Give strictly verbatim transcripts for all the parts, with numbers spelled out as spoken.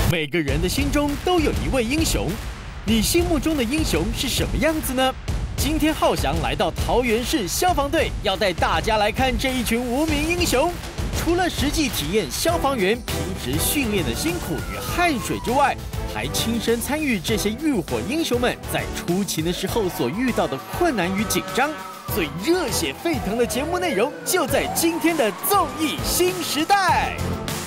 每个人的心中都有一位英雄，你心目中的英雄是什么样子呢？今天浩翔来到桃园市消防队，要带大家来看这一群无名英雄。除了实际体验消防员平时训练的辛苦与汗水之外，还亲身参与这些浴火英雄们在出勤的时候所遇到的困难与紧张。最热血沸腾的节目内容就在今天的综艺新时代。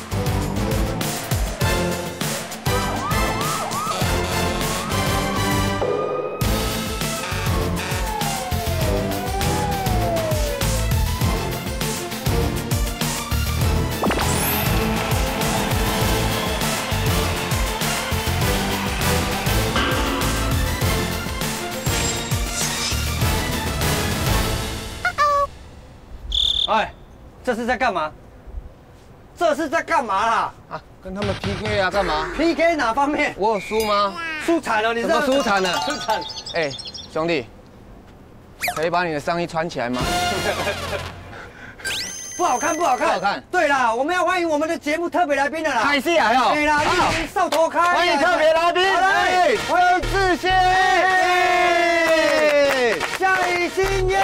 哎，这是在干嘛？这是在干嘛啦？ 啊，跟他们 P K 啊，干嘛 ？P K 哪方面？ 我有输吗？ 输惨了，你知道？ 什么输惨了？ 输惨。 哎，兄弟，可以把你的上衣穿起来吗？ 不好看，不好看， 不好看。 对啦，我们要欢迎我们的节目特别来宾的啦。 开戏来哦。 对啦，一鸣少头开。 欢迎特别来宾，来，魏志贤， 夏雨欣耶。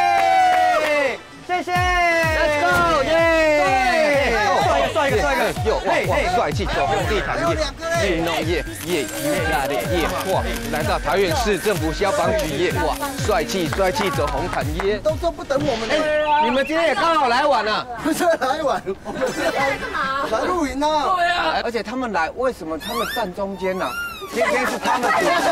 谢谢 ，Let's go， 耶！帅一个，帅一个，帅一个， 哟，哇，帅气走红地毯耶，耶农业耶耶亚烈耶，哇，来到桃园市政府消防局耶，哇，帅气帅气走红毯耶， 都都不等我们呢。 你们今天也刚好来晚了， 不是来晚，我们是来干嘛？来露营啊！ 对啊，而且他们来，为什么他们站中间呢？今天是他们主持。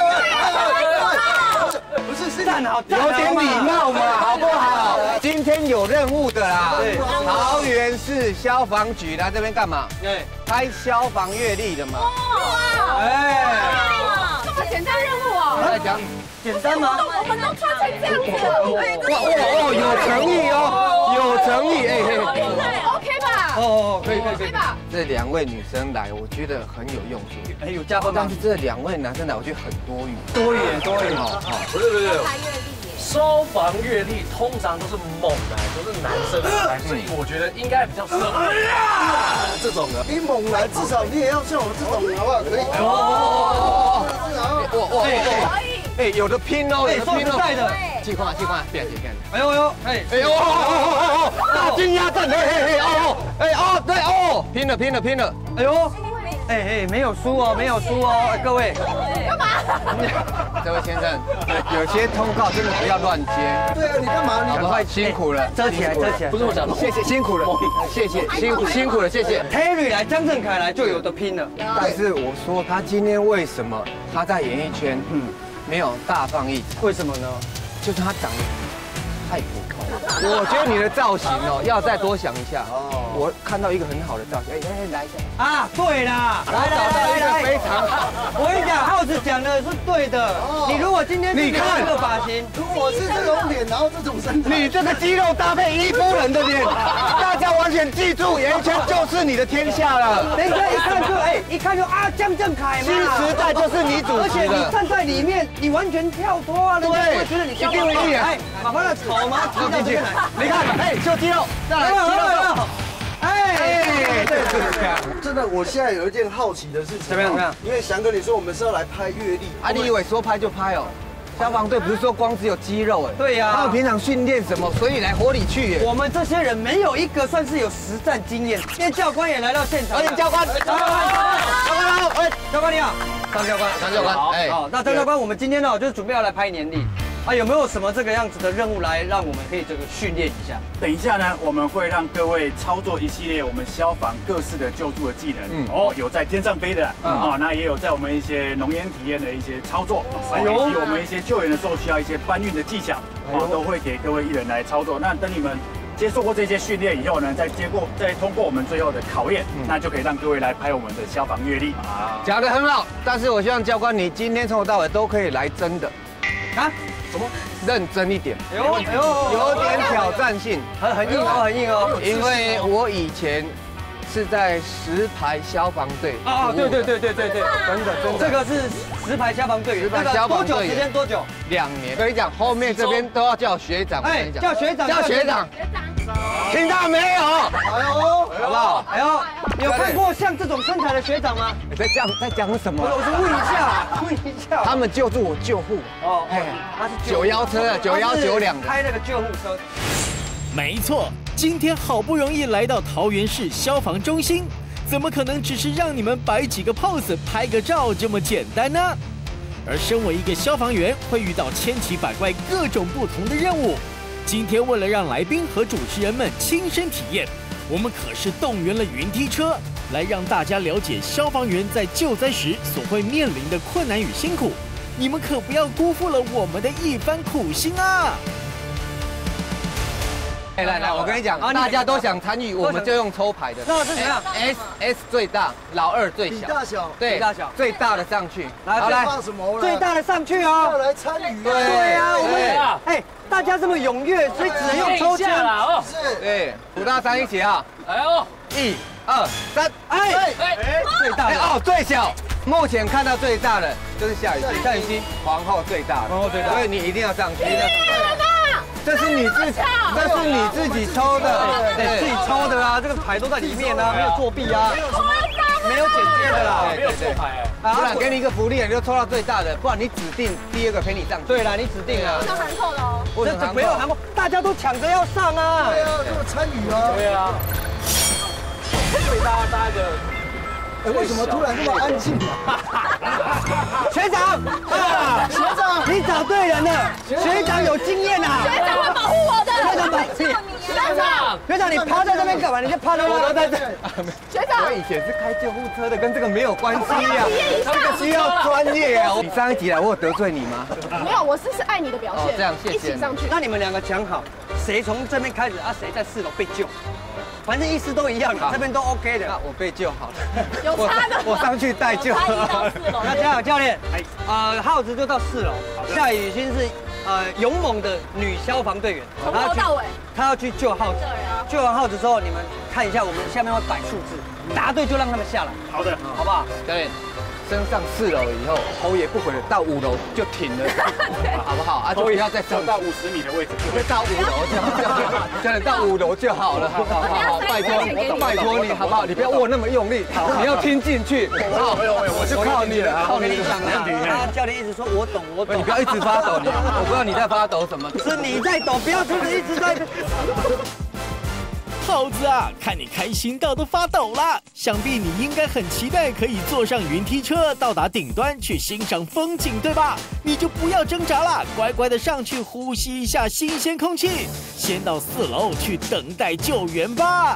不是，是站好， 有点礼貌嘛，好不好？今天有任务的啦， 对， 桃园市消防局来这边干嘛？ 对， 拍消防阅历的嘛。 哇！ 哎， 这么简单任务哦？ 来讲， 简单吗？ 我们都穿成这样子， 哇哇哦，有诚意哦，有诚意，哎嘿。 OK 吧？ 哦，可以可以可以吧？ 这两位女生来，我觉得很有用处。 哎，有加分吗？ 但是这两位男生来，我觉得很多余。 多一点，多一点。 好好， 不是不是，消防阅历通常都是猛男，都是男生来，所以我觉得应该比较适合这种的。 你猛来，至少你也要像我这种，好不好？可以。 哦，哇哇哇！哎，有的拼哦， 哎，说实在的， 计划计划，变计变。 哎呦呦，哎哎呦哦哦哦哦，大金鸭阵，嘿嘿嘿，哦哎哦对哦，拼了拼了拼了， 哎呦，哎哎，没有输哦，没有输哦，各位。 干嘛？ 这位先生，有些通告真的不要乱接。 对啊，你干嘛？你赶快辛苦了， 遮起来，遮起来。 不是我讲的， 谢谢辛苦了，谢谢辛苦辛苦了，谢谢。 Terry 来，江振凯来就有的拼了。 但是我说他今天为什么他在演艺圈，嗯，没有大放异彩？ 为什么呢？ 就是他长得太普通了。我觉得你的造型哦，要再多想一下。哦，我看到一个很好的造型，哎哎，来一下。 啊，对啦，来来来来， 非常好。 我跟你讲，耗子讲的是对的。你如果今天你看这个发型， 如果我是这种脸，然后这种身材， 你这个肌肉搭配伊夫人的脸，大家完全记住，演艺圈就是你的天下了。 人家一看就哎，一看就啊，江振凯嘛。 新时代就是你主而且持的。 你站在里面，你完全跳脱啊，人家不会觉得你跳脱。 一定会一眼哎，把他的草毛踢到这边来。 你看，哎，秀肌肉，再来肌肉。 哎， 对对对。 真的，我现在有一件好奇的事情。 怎么样？怎么样？ 因为翔哥你说我们是要来拍阅历， 啊，你以为说拍就拍哦？消防队不是说光只有肌肉哎？ 对呀， 他们平常训练什么？所以来火里去耶。 我们这些人没有一个算是有实战经验。今天教官也来到现场。 欢迎教官，教官好， 哎，教官你好，张教官， 张教官，哎， 好，那张教官，我们今天呢就是准备要来拍年历。啊，有没有什么这个样子的任务来让我们可以这个训练一下？ 等一下呢，我们会让各位操作一系列我们消防各式的救助的技能。嗯，哦，有在天上飞的，哦，那也有在我们一些浓烟体验的一些操作，还有以及我们一些救援的时候需要一些搬运的技巧，哦，都会给各位艺人来操作。那等你们接受过这些训练以后呢，再接过再通过我们最后的考验，那就可以让各位来拍我们的消防阅历啊。 讲得很好，但是我希望教官你今天从头到尾都可以来真的。 啊？ 什么？认真一点， 哎呦哎呦， 有点挑战性， 很很硬哦，很硬哦。 因为我以前是在石牌消防队啊，对对对对对对， 真的真的， 这个是石牌消防队员， 石牌消防队员多久时间？多久？ 两年。跟你讲，后面这边都要叫学长。 哎，叫学长， 叫学长，听到没有？ 哎呦， 好不好？ 哎呦， 有看过像这种身材的学长吗？ 你在讲在讲什么？ 我是问一下，问一下。 他们救助我救护。 哦， 哎， 他是九幺车的，九幺九两的， 开那个救护车。 没错，今天好不容易来到桃园市消防中心，怎么可能只是让你们摆几个 pose、拍个照这么简单呢？而身为一个消防员，会遇到千奇百怪、各种不同的任务。今天为了让来宾和主持人们亲身体验，我们可是动员了云梯车，来让大家了解消防员在救灾时所会面临的困难与辛苦。你们可不要辜负了我们的一番苦心啊！ 来来来，我跟你讲，大家都想参与，我们就用抽牌的。 那是怎样 ？S S 最大，老二最小。 大小， 对， 大小最大的上去。 来， 好来， 放什么？ 最大的上去哦。 要来参与。 对啊，我们哎，大家这么踊跃，所以只能用抽签啦哦。 是。 对，五大三一起啊！ 哎呦， 一、二、三， 哎哎， 最大的哦，最小。目前看到最大的就是夏雨欣，夏雨欣皇后最大的， 皇后最大所以你一定要上去。这是你自己，这是你自己抽的， 对，自己抽的啊，这个牌都在里面啊，没有作弊啊，没有剪接的啦， 没有错牌哎。 不然给你一个福利，你就抽到最大的，不然你指定第二个陪你上去。 对啦，你指定啊， 不能含扣的哦。 不能这不要含扣，大家都抢着要上啊。 对啊，这么参与啊。 对啊。最大大的。 哎，为什么突然这么安静啊？ 学长，学长，你找对人了，学长有经验啊。 学长会保护我的。 学长把气。 学长， 学长，你趴在这边干嘛？你就趴在我都在这。 学长， 我以前是开救护车的，跟这个没有关系呀。这个需要专业啊。你上一集来，我有得罪你吗？ 没有，我是是爱你的表现。 哦这样谢谢一起上去。 那你们两个讲好，谁从这边开始啊？谁在四楼被救？反正意思都一样的，这边都 OK 的。 那我被救好了。 有差的。 我上去带救。 那加油，教练。呃，浩子就到四楼。夏雨欣是呃勇猛的女消防队员， 从头到尾。 她要去救浩子。救完浩子之后，你们看一下，我们下面会摆数字，答对就让他们下来。 好的， 好不好？ 教练。升上四楼以后，头也不回的到五楼就停了，好不好？啊，就不要再升到五十米的位置， 就到五楼就好，真的到五楼就好了，好好好，拜托拜托你好不好？你不要握那么用力，你要听进去，好，我就靠你了，靠你了。 教练一直说我懂我懂， 你不要一直发抖，你我不知道你在发抖什么， 是你在抖，不要就是一直在。 耗子啊，看你开心到都发抖了，想必你应该很期待可以坐上云梯车到达顶端去欣赏风景，对吧？你就不要挣扎了，乖乖的上去呼吸一下新鲜空气，先到四楼去等待救援吧。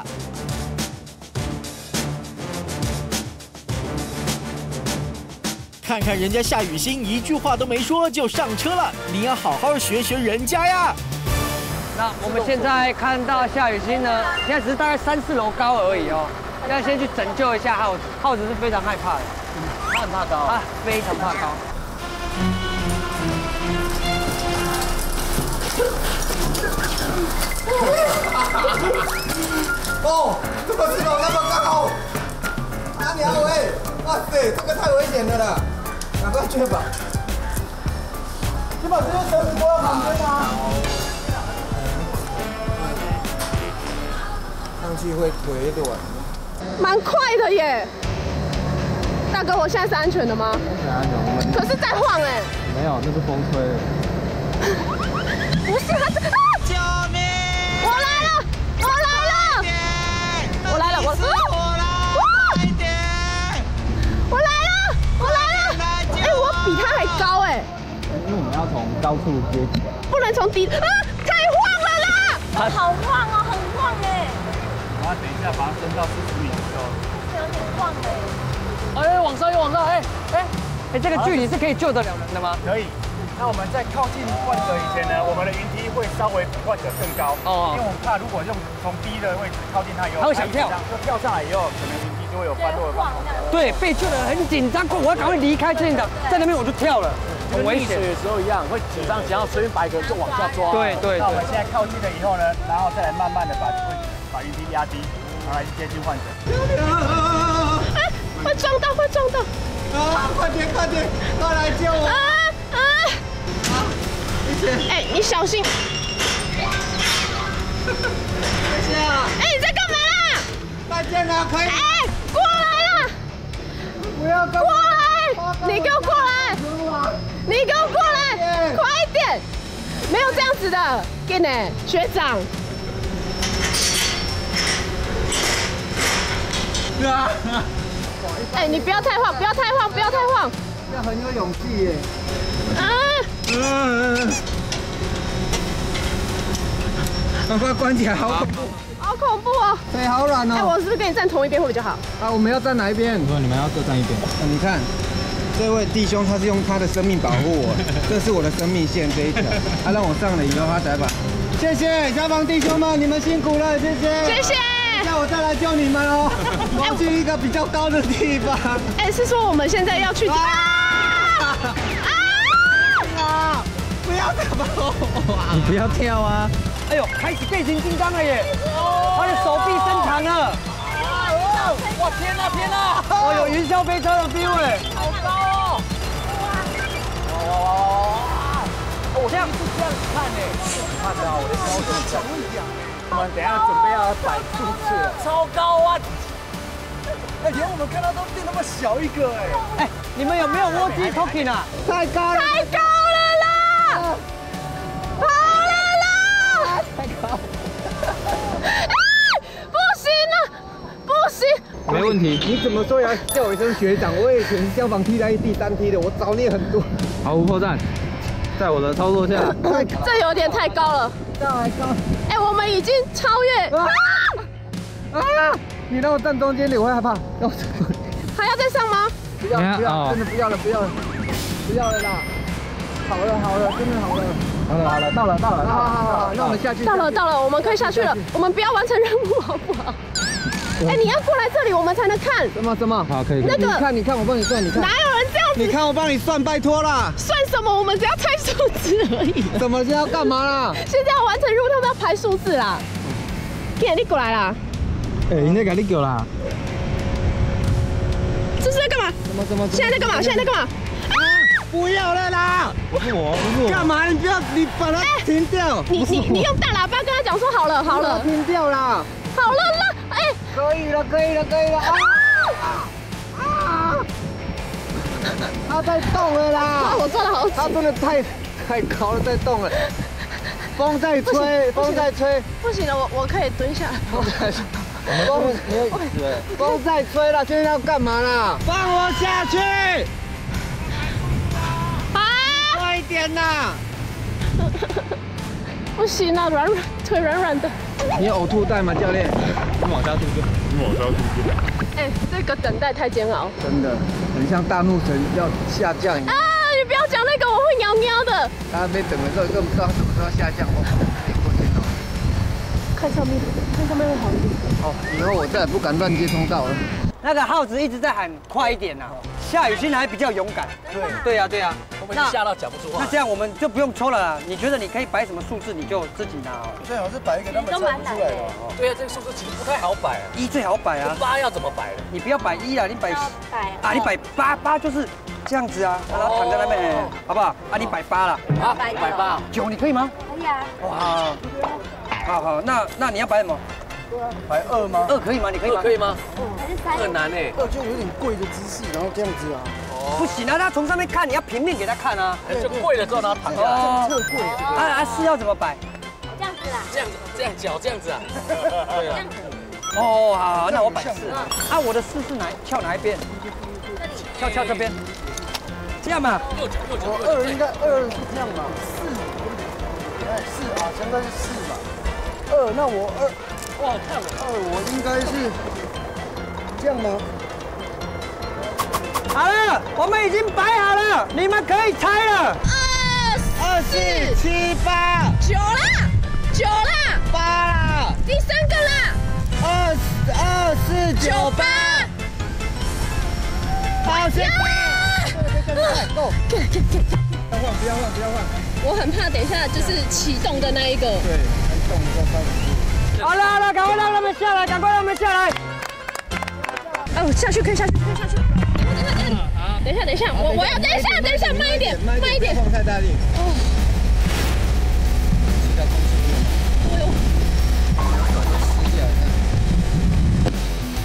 看看人家夏雨欣一句话都没说就上车了，你要好好学学人家呀。 那我们现在看到夏雨欣呢，现在只是大概三四楼高而已哦。现在先去拯救一下浩子，浩子是非常害怕的， 他很怕高， 他非常怕高。 哦，这么四楼那么高，哪里好哎？哇塞，这个太危险了啦！赶快去吧。你把这些车子拖到旁边啊。上去会腿短， 蛮快的耶。大哥，我现在是安全的吗？ 很安全，我们可是在晃哎。 没有，那是风吹的。 不是，他是啊！救命！我来了，我来了，我来了，我快点！我来了，我来了！哎，我比他还高哎。 因为我们要从高处接起来， 不能从低啊！太晃了啦！好晃哦，很晃哎。 然后等一下把它升到四十米的时候， 有点晃哎。 哎，往上又往上，哎哎哎，这个距离是可以救得了人的吗？ 可以。那我们在靠近患者以前呢，我们的云梯会稍微比患者更高，哦，因为我们怕如果用从低的位置靠近他以后， 他会想跳， 就跳上来以后，可能云梯就会有翻落的状况。 对，被救的很紧张，我要赶快离开现场，在那边我就跳了，很危险。 的时候一样，会紧张，想要随便把一个就往下抓。 对对。 那我们现在靠近了以后呢，然后再来慢慢的把把云梯压低，然后来接近患者。 哎，会撞到，会撞到！ 啊，快点快点，快来救我！ 啊啊！哎，你小心！ 等一下， 哎，你在干嘛啦？ 大再见了，可以。 哎，过来了！ 不要过来！你给我过来！你给我过来！快一点！没有这样子的，给呢，学长。哎，你不要太晃，不要太晃，不要太晃。 要很有勇气耶。 啊！ 嗯。赶快关起来，好恐怖。 好恐怖哦！ 腿好软哦。 哎，我是不是跟你站同一边会比较好？ 啊，我们要站哪一边？ 我说你们要各站一边。 啊，你看，这位弟兄他是用他的生命保护我，这是我的生命线这一条，他让我上了以后他才把。谢谢消防弟兄们，你们辛苦了，谢谢。 谢谢。 下我再来救你们哦。我要去一个比较高的地方。 哎，是说我们现在要去？啊！ 啊！不要打我！ 你不要跳啊！ 哎呦，开始变形金刚了耶！他的手臂伸长了。哇天哪天哪！哦，有云霄飞车的 feel 哎，好高哦！哇哇哇哇！我这样是这样子看哎，看到我的高度讲一讲。我们等下准备要摆数次了，超高啊！哎，连我们看到都变那么小一个哎！哎，你们有没有walk talking 啊？ 太高了！ 太高了啦！好了啦！ 太高！ 哎，不行了，不行！ 没问题。 你怎么说也要叫我一声学长？我以前是消防梯在第三梯的，我早你很多。 毫无破绽，在我的操作下， 这有点太高了。 这样还高？ 哎，我们已经超越。啊！ 啊！你让我站中间，我会害怕。让我站。 还要再上吗？ 不要不要，真的不要了，不要了，不要了啦！好了好了，真的好了。好了好了，到了到了，好好好，那我们下去。 到了到了，我们可以下去了。我们不要完成任务好不好？哎，你要过来这里，我们才能看。 什么什么？ 好，可以。 那个， 你看你看，我帮你算，你看。 哪有人这样子？ 你看我帮你算，拜托啦。 算什么？我们只要猜数字而已。 怎么现在要干嘛啦？ 现在要完成任务，他们要排数字啦。弟，你过来啦。 哎，你在赶你狗啦？ 这是在干嘛？ 怎么怎么？ 现在在干嘛？现在在干嘛？ 不要了啦！ 不是我，不是我。 干嘛？你不要，你把它停掉。 你你你用大喇叭跟他讲说好了好了， 停掉啦。 好了啦，哎， 可以了可以了可以了。啊啊！它在动了啦！ 我做的好， 它真的太太高了，在动了。风在吹，风在吹。 不行了，我我可以蹲下。 风在吹，风没有椅子。风在吹了，现在要干嘛啦？放我下去！ 啊！ 快一点呐！ 不行了，软软腿软软的。 你有呕吐袋吗，教练？ 你往下吐就，你往下吐就。 哎，这个等待太煎熬。 真的，很像大怒神要下降一样。 啊！你不要讲那个，我会喵喵的。 大家被等的时候根本不知道什么时候下降，我点过去哦。 看上面，看上面会好一点。 好，以后我再也不敢乱接通道了。 那个耗子一直在喊快一点呐，夏雨欣还比较勇敢。对对呀对呀， 我们吓到讲不出话。 那这样我们就不用抽了啦。你觉得你可以摆什么数字，你就自己拿。 最好是摆一个他们猜不出来的。 对呀，这个数字其实不太好摆啊。 一最好摆啊。 八要怎么摆呢？ 你不要摆一啊，你摆摆啊，你摆八八就是这样子啊，然后躺在那边，好不好？啊，你摆八了。 好，摆八。 九你可以吗？ 可以啊。 哇，好好，那那你要摆什么？ 摆二吗？ 二可以吗？你可以吗？ 可以吗？ 还是三？ 很难哎。 二就有点跪的姿势，然后这样子啊。 不行啊，他从上面看，你要平面给他看啊。 就跪了之后，然后躺下来。 哦， 侧跪。 啊啊，四要怎么摆？ 这样子啦。 这样子，这样脚这样子啊。对啊。 哦，好好，那我摆四。啊，我的四是哪翘哪一边？翘翘这边。这样嘛。 右脚右脚。 我二应该二是这样嘛？四，哎四啊，应该是四嘛。二，那我二。 哇，看了。 二我应该是这样吗？ 好了，我们已经摆好了，你们可以猜了。 二二四七八九啦，九啦， 八啦， 第三个啦， 二二四九八，好，先够， 对对对， 不要换，不要换，不要换。 我很怕等一下就是启动的那一个。 对，还动一下三好了好了，赶快让他们下来，赶快让他们下来。 哦，下去可以下去，可以下去。等一下，等一下，我我要等一下，等一下，慢一点，慢一点。 不要放太大力。 哦。哎呦。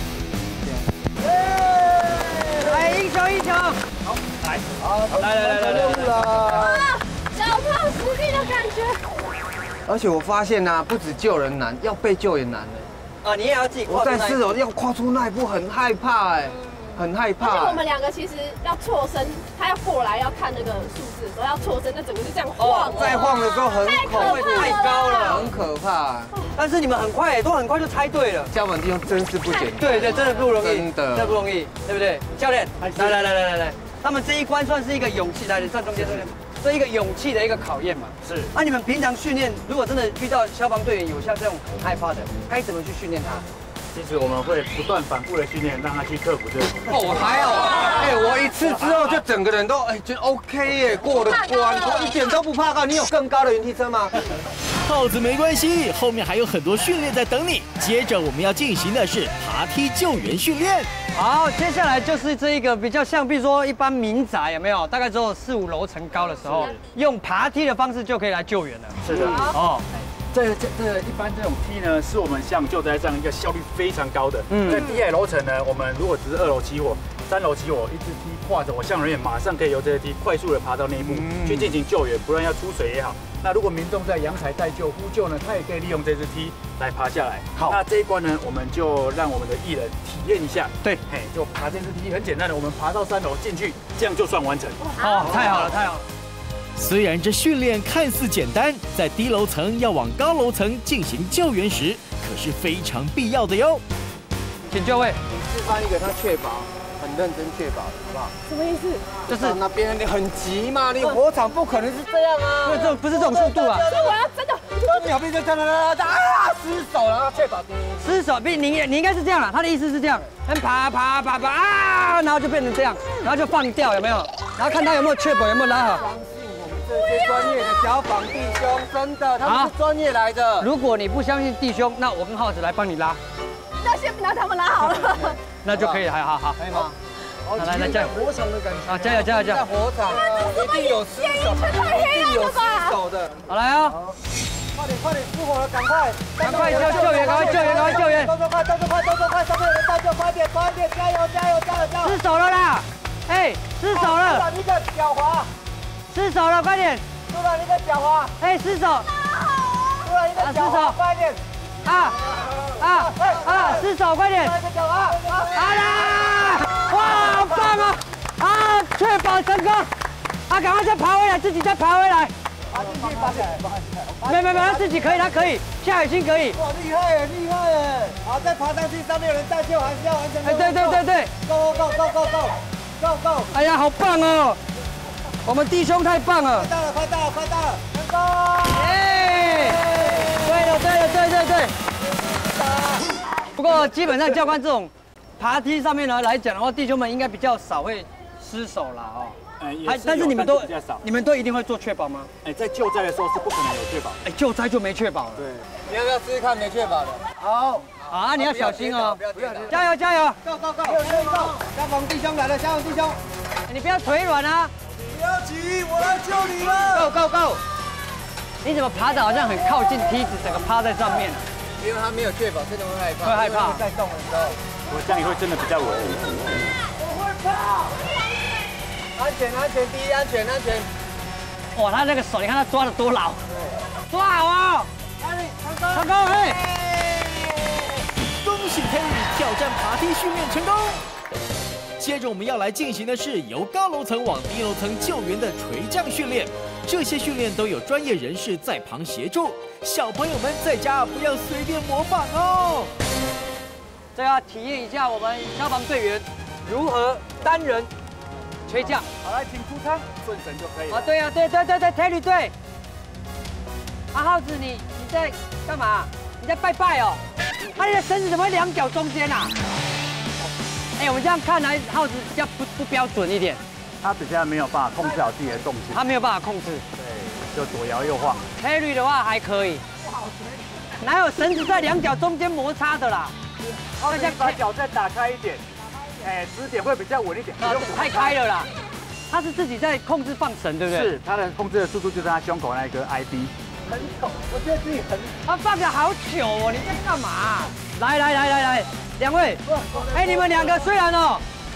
好， 来来来来任务了。 脚踏实地的感觉。 而且我发现啊，不止救人难，要被救也难呢。 啊，你也要自己我在四楼要跨出那一步很害怕哎，很害怕。 而且我们两个其实要错身，他要过来要看那个数字的时候要错身，那整个是这样晃。 在晃的时候很恐怖， 太高了， 很可怕。 但是你们很快，都很快就猜对了。 交本弟兄真是不简单。 对对，真的不容易， 真的， 真的不容易，对不对？教练，来来来来来来，他们这一关算是一个勇气，来，你站中间这边。这一个勇气的一个考验嘛， 是。 那你们平常训练，如果真的遇到消防队员有像这种很害怕的，该怎么去训练他？ 其实我们会不断反复的训练，让他去克服这个。 哦，还好，哎，我一次之后就整个人都哎觉得 OK 耶，过了关，我一点都不怕高。你有更高的云梯车吗？ 耗子没关系，后面还有很多训练在等你。接着我们要进行的是爬梯救援训练。 好，接下来就是这一个比较像，比如说一般民宅有没有？大概只有四五楼层高的时候，用爬梯的方式就可以来救援了。 是的，哦。这这这一般这种梯呢，是我们像救灾这样一个效率非常高的。嗯，在低矮楼层呢，我们如果只是二楼起火、三楼起火，一只梯跨着我向人员，马上可以由这个梯快速的爬到内部、嗯、去进行救援，不论要出水也好。那如果民众在阳台待救、呼救呢，他也可以利用这只梯来爬下来。好，那这一关呢，我们就让我们的艺人体验一下。对，嘿，就爬这只梯，很简单的，我们爬到三楼进去，这样就算完成。 哦，太好了，太好了。 虽然这训练看似简单，在低楼层要往高楼层进行救援时，可是非常必要的哟。 请就位， 你示范一个他确保，很认真确保，好不好？ 什么意思？ 就是那边你很急嘛，你火场不可能是这样啊， 对，这不是这种速度啊。 所以我要真的， 三秒变成哒哒哒哒啊，失手了，确保第一。 失手，你你你应该是这样了，他的意思是这样，先爬爬爬爬啊，然后就变成这样，然后就放掉，有没有？然后看他有没有确保，有没有拉好。 这些专业的消防弟兄，真的，他们是专业来的。 如果你不相信弟兄，那我跟浩子来帮你拉。 那先拿他们拉好了。 那就可以，好好好， 可以吗？ 来来加油！ 火场的感觉啊，加油加油加油！ 在火场一定有失手，一定有失手的。 好来啊！ 快点快点，失火了，赶快！ 赶快救救援，赶快救援，赶快救援！ 动作快，动作快，动作快，上面有人大救，快点快点，加油加油加油加油！ 失手了啦！哎，失手了！ 突然一个狡猾， 失手了，快点！ 突然一个狡猾， 哎，失手！ 突然一个狡猾，快点！ 啊啊啊！失手，快点！ 一个狡猾， 好啦！哇，好棒啊！啊，确保成功！啊，赶快再爬回来，自己再爬回来。 爬进去，爬起来，爬起来。 没没没，他自己可以，他可以，下雨欣可以。 哇，厉害耶，厉害耶！好，再爬上去，上面有人带救，还是要完成。 哎，对对对对 ，Go go go go go go go！ 哎呀，好棒哦！我们弟兄太棒了！ 快到了，快到了，快到了，成功！ 耶！对了，对了，对对对。不过基本上教官这种爬梯上面呢来讲的话，弟兄们应该比较少会失手啦哦。 还但是你们都比较少， 你们都一定会做确保吗？ 哎，在救灾的时候是不可能有确保。 哎，救灾就没确保了。 对，你要不要试试看没确保的？好， 啊，你要小心哦，加油加油 ！Go go go！ 消防弟兄来了，消防弟兄， 你不要腿软啊！ 不要急，我来救你了。 Go go go！ 你怎么爬的好像很靠近梯子，整个趴在上面了？ 因为他没有确保，真的会害怕。 会害怕。 在动的时候， 我这样也会真的比较稳。 我会怕。安全，安全，第一，安全，安全。 哇，他那个手，你看他抓的多牢，抓好啊！成功，嘿！ 恭喜 Terry 挑战爬梯训练成功。接着我们要来进行的是由高楼层往低楼层救援的垂降训练，这些训练都有专业人士在旁协助，小朋友们在家不要随便模仿哦。 这要体验一下我们消防队员如何单人垂降。 好，来，请出舱，顺绳就可以了。 啊，对呀、啊，对对对对 ，Terry 对。啊，耗子你你在干嘛？你在拜拜哦？啊，你的绳子怎么会两脚中间啊？哎，我们这样看来，耗子比较不不标准一点。 他比较没有办法控制好自己的重心， 他没有办法控制。 对，就左摇右晃。 Terry 的话还可以，哪有绳子在两脚中间摩擦的啦？ 好，再把脚再打开一点，哎，支点会比较稳一点。 啊，太开了啦。他是自己在控制放绳，对不对？ 是，他的控制的速度就是他胸口那个 I B。 很丑，我觉得自己很。 他放的好糗哦，你在干嘛？来来来来来，两位，哎，你们两个虽然哦，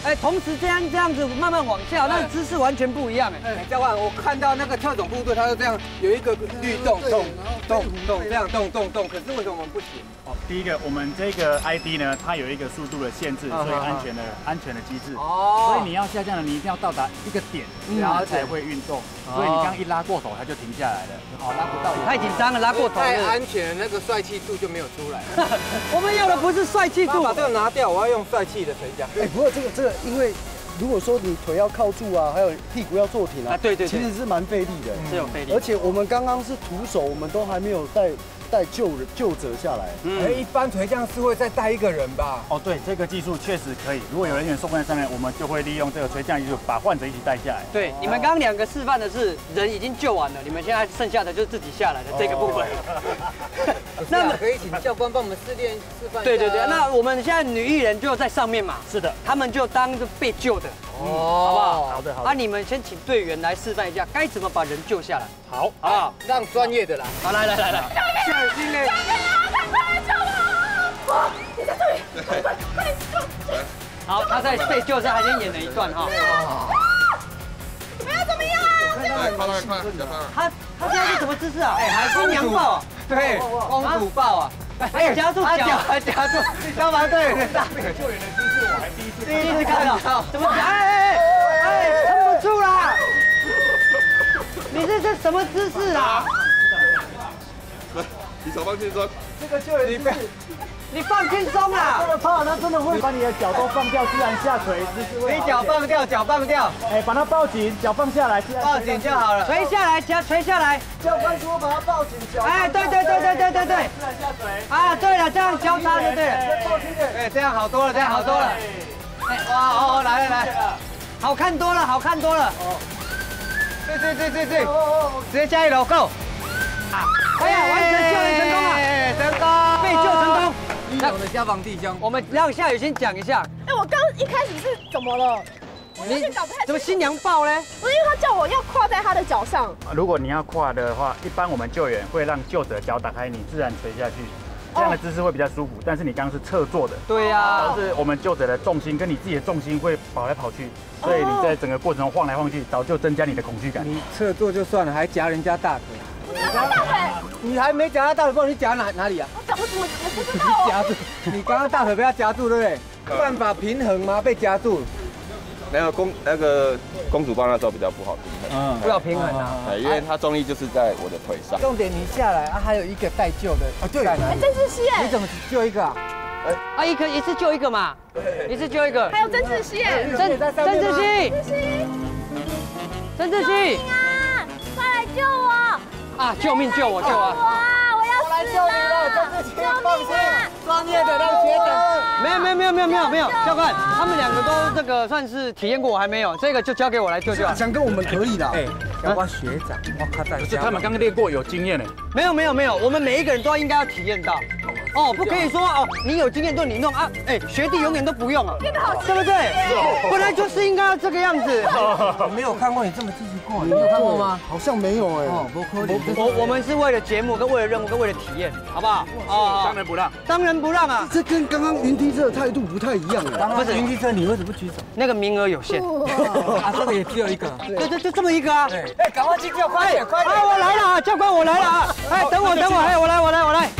哎，同时这样这样子慢慢往下，那姿势完全不一样哎。 哎，教官，我看到那个特种部队，他就这样有一个律动动动动这样动动动，可是为什么我们不行？ 哦，第一个，我们这个 I D 呢，它有一个速度的限制，所以安全的安全的机制。哦。所以你要下降了，你一定要到达一个点，然后才会运动。所以你刚一拉过头，它就停下来了。哦，拉不到。 太紧张了，拉过头。 太安全，那个帅气度就没有出来。 我们要的不是帅气度， 把这个拿掉，我要用帅气的垂降。 哎，不过这个这个，因为如果说你腿要靠住啊，还有屁股要坐挺啊， 对对， 其实是蛮费力的， 是有费力。 而且我们刚刚是徒手，我们都还没有带带救人救者下来。 哎，一般垂降是会再带一个人吧？ 哦，对，这个技术确实可以。如果有人员受困在上面，我们就会利用这个垂降技术把患者一起带下来。 对，你们刚刚两个示范的是人已经救完了，你们现在剩下的就是自己下来的这个部分。 那么可以请教官帮我们示练示范。 对对对，那我们现在女艺人就在上面嘛。 是的， 他们就当着被救的。 哦， 好不好？ 好的好的。 啊，你们先请队员来示范一下该怎么把人救下来。 好， 啊， 让专业的啦。 好，来来来来， 小心嘞！ 快来救我！哇，你在这里，快快快点救！ 好，他在被救之前还先演了一段哈。 你们要怎么样啊？ 快快快快！ 他他现在是什么姿势啊？哎，还是娘抱啊？ 对，公主抱啊！ 还有夹住脚， 还夹住消防队员的大这个救援的姿势我还第一次第一次看到，怎么夹？哎哎哎，撑不住啦！你这是什么姿势啦？ 来，你手放轻松。 这个救援你不要， 你放轻松啦！ 这个怕他真的会把你的脚都放掉，自然下垂，姿势会。 你脚放掉，脚放掉， 哎，把它抱紧，脚放下来， 抱紧就好了。 垂下来，夹垂下来。 教官说把它抱紧，脚。 哎，对对对对对对对。 自然下垂。 啊，对了，这样交叉就对了。 抱紧点。 哎，这样好多了，这样好多了。哎，哇哦，来了来了， 好看多了，好看多了。哦。 对对对对对，直接加一楼 ，Go！ 哎呀，完成救援成功了， 成功， 被救成功。 一楼的消防弟兄， 我们让夏雨先讲一下。 哎，我刚一开始是怎么了？我有点搞不太清楚。 怎么新娘抱嘞？ 不是因为他叫我要跨在他的脚上。 如果你要跨的话，一般我们救援会让救者脚打开，你自然垂下去。这样的姿势会比较舒服，但是你刚刚是侧坐的， 对呀， 导致我们救者的重心跟你自己的重心会跑来跑去，所以你在整个过程中晃来晃去，早就增加你的恐惧感。 你侧坐就算了，还夹人家大腿， 我夹大腿， 你还没夹他大腿，不知道你夹哪哪里啊？ 我怎么我不知道？ 夹住，你刚刚大腿被他夹住，对不对？办法平衡吗？被夹住。 那个公那个公主抱那时候比较不好平衡， 嗯，不好平衡啊， 哎，因为它重力就是在我的腿上。 重点你下来啊，还有一个待救的啊，对， 哎，曾志熙哎， 你怎么只救一个啊？ 啊，一个一次救一个嘛，一次救一个。 还有曾志熙哎， 曾曾志熙，曾志熙啊，快来救我！ 啊，救命救我救我！ 哇，我要死了！ 救命啊！专业的让学长。 没有没有没有没有没有没有，教官，他们两个都这个算是体验过，我还没有，这个就交给我来救救。 想跟我们可以的。 哎，教官学长，我靠， 不是他们刚刚练过，有经验呢。 没有没有没有，我们每一个人都应该要体验到。哦，不可以说哦，你有经验就你弄啊，哎，学弟永远都不用啊，对不对？本来就是应该要这个样子。 我没有看过你这么积极过，你有看过吗？ 好像没有哎。 哦，不可以。 我我们是为了节目跟为了任务跟为了体验，好不好？ 哦，当然不让， 当然不让啊。 这跟刚刚云梯车的态度不太一样哎。 不是云梯车，你为什么不举手？ 那个名额有限。 啊，这个也只有一个。 对对，就这么一个啊。 哎，赶快去救，快点快点！ 啊，我来了啊，教官我来了啊！哎，等我等我，哎，我来我来我来。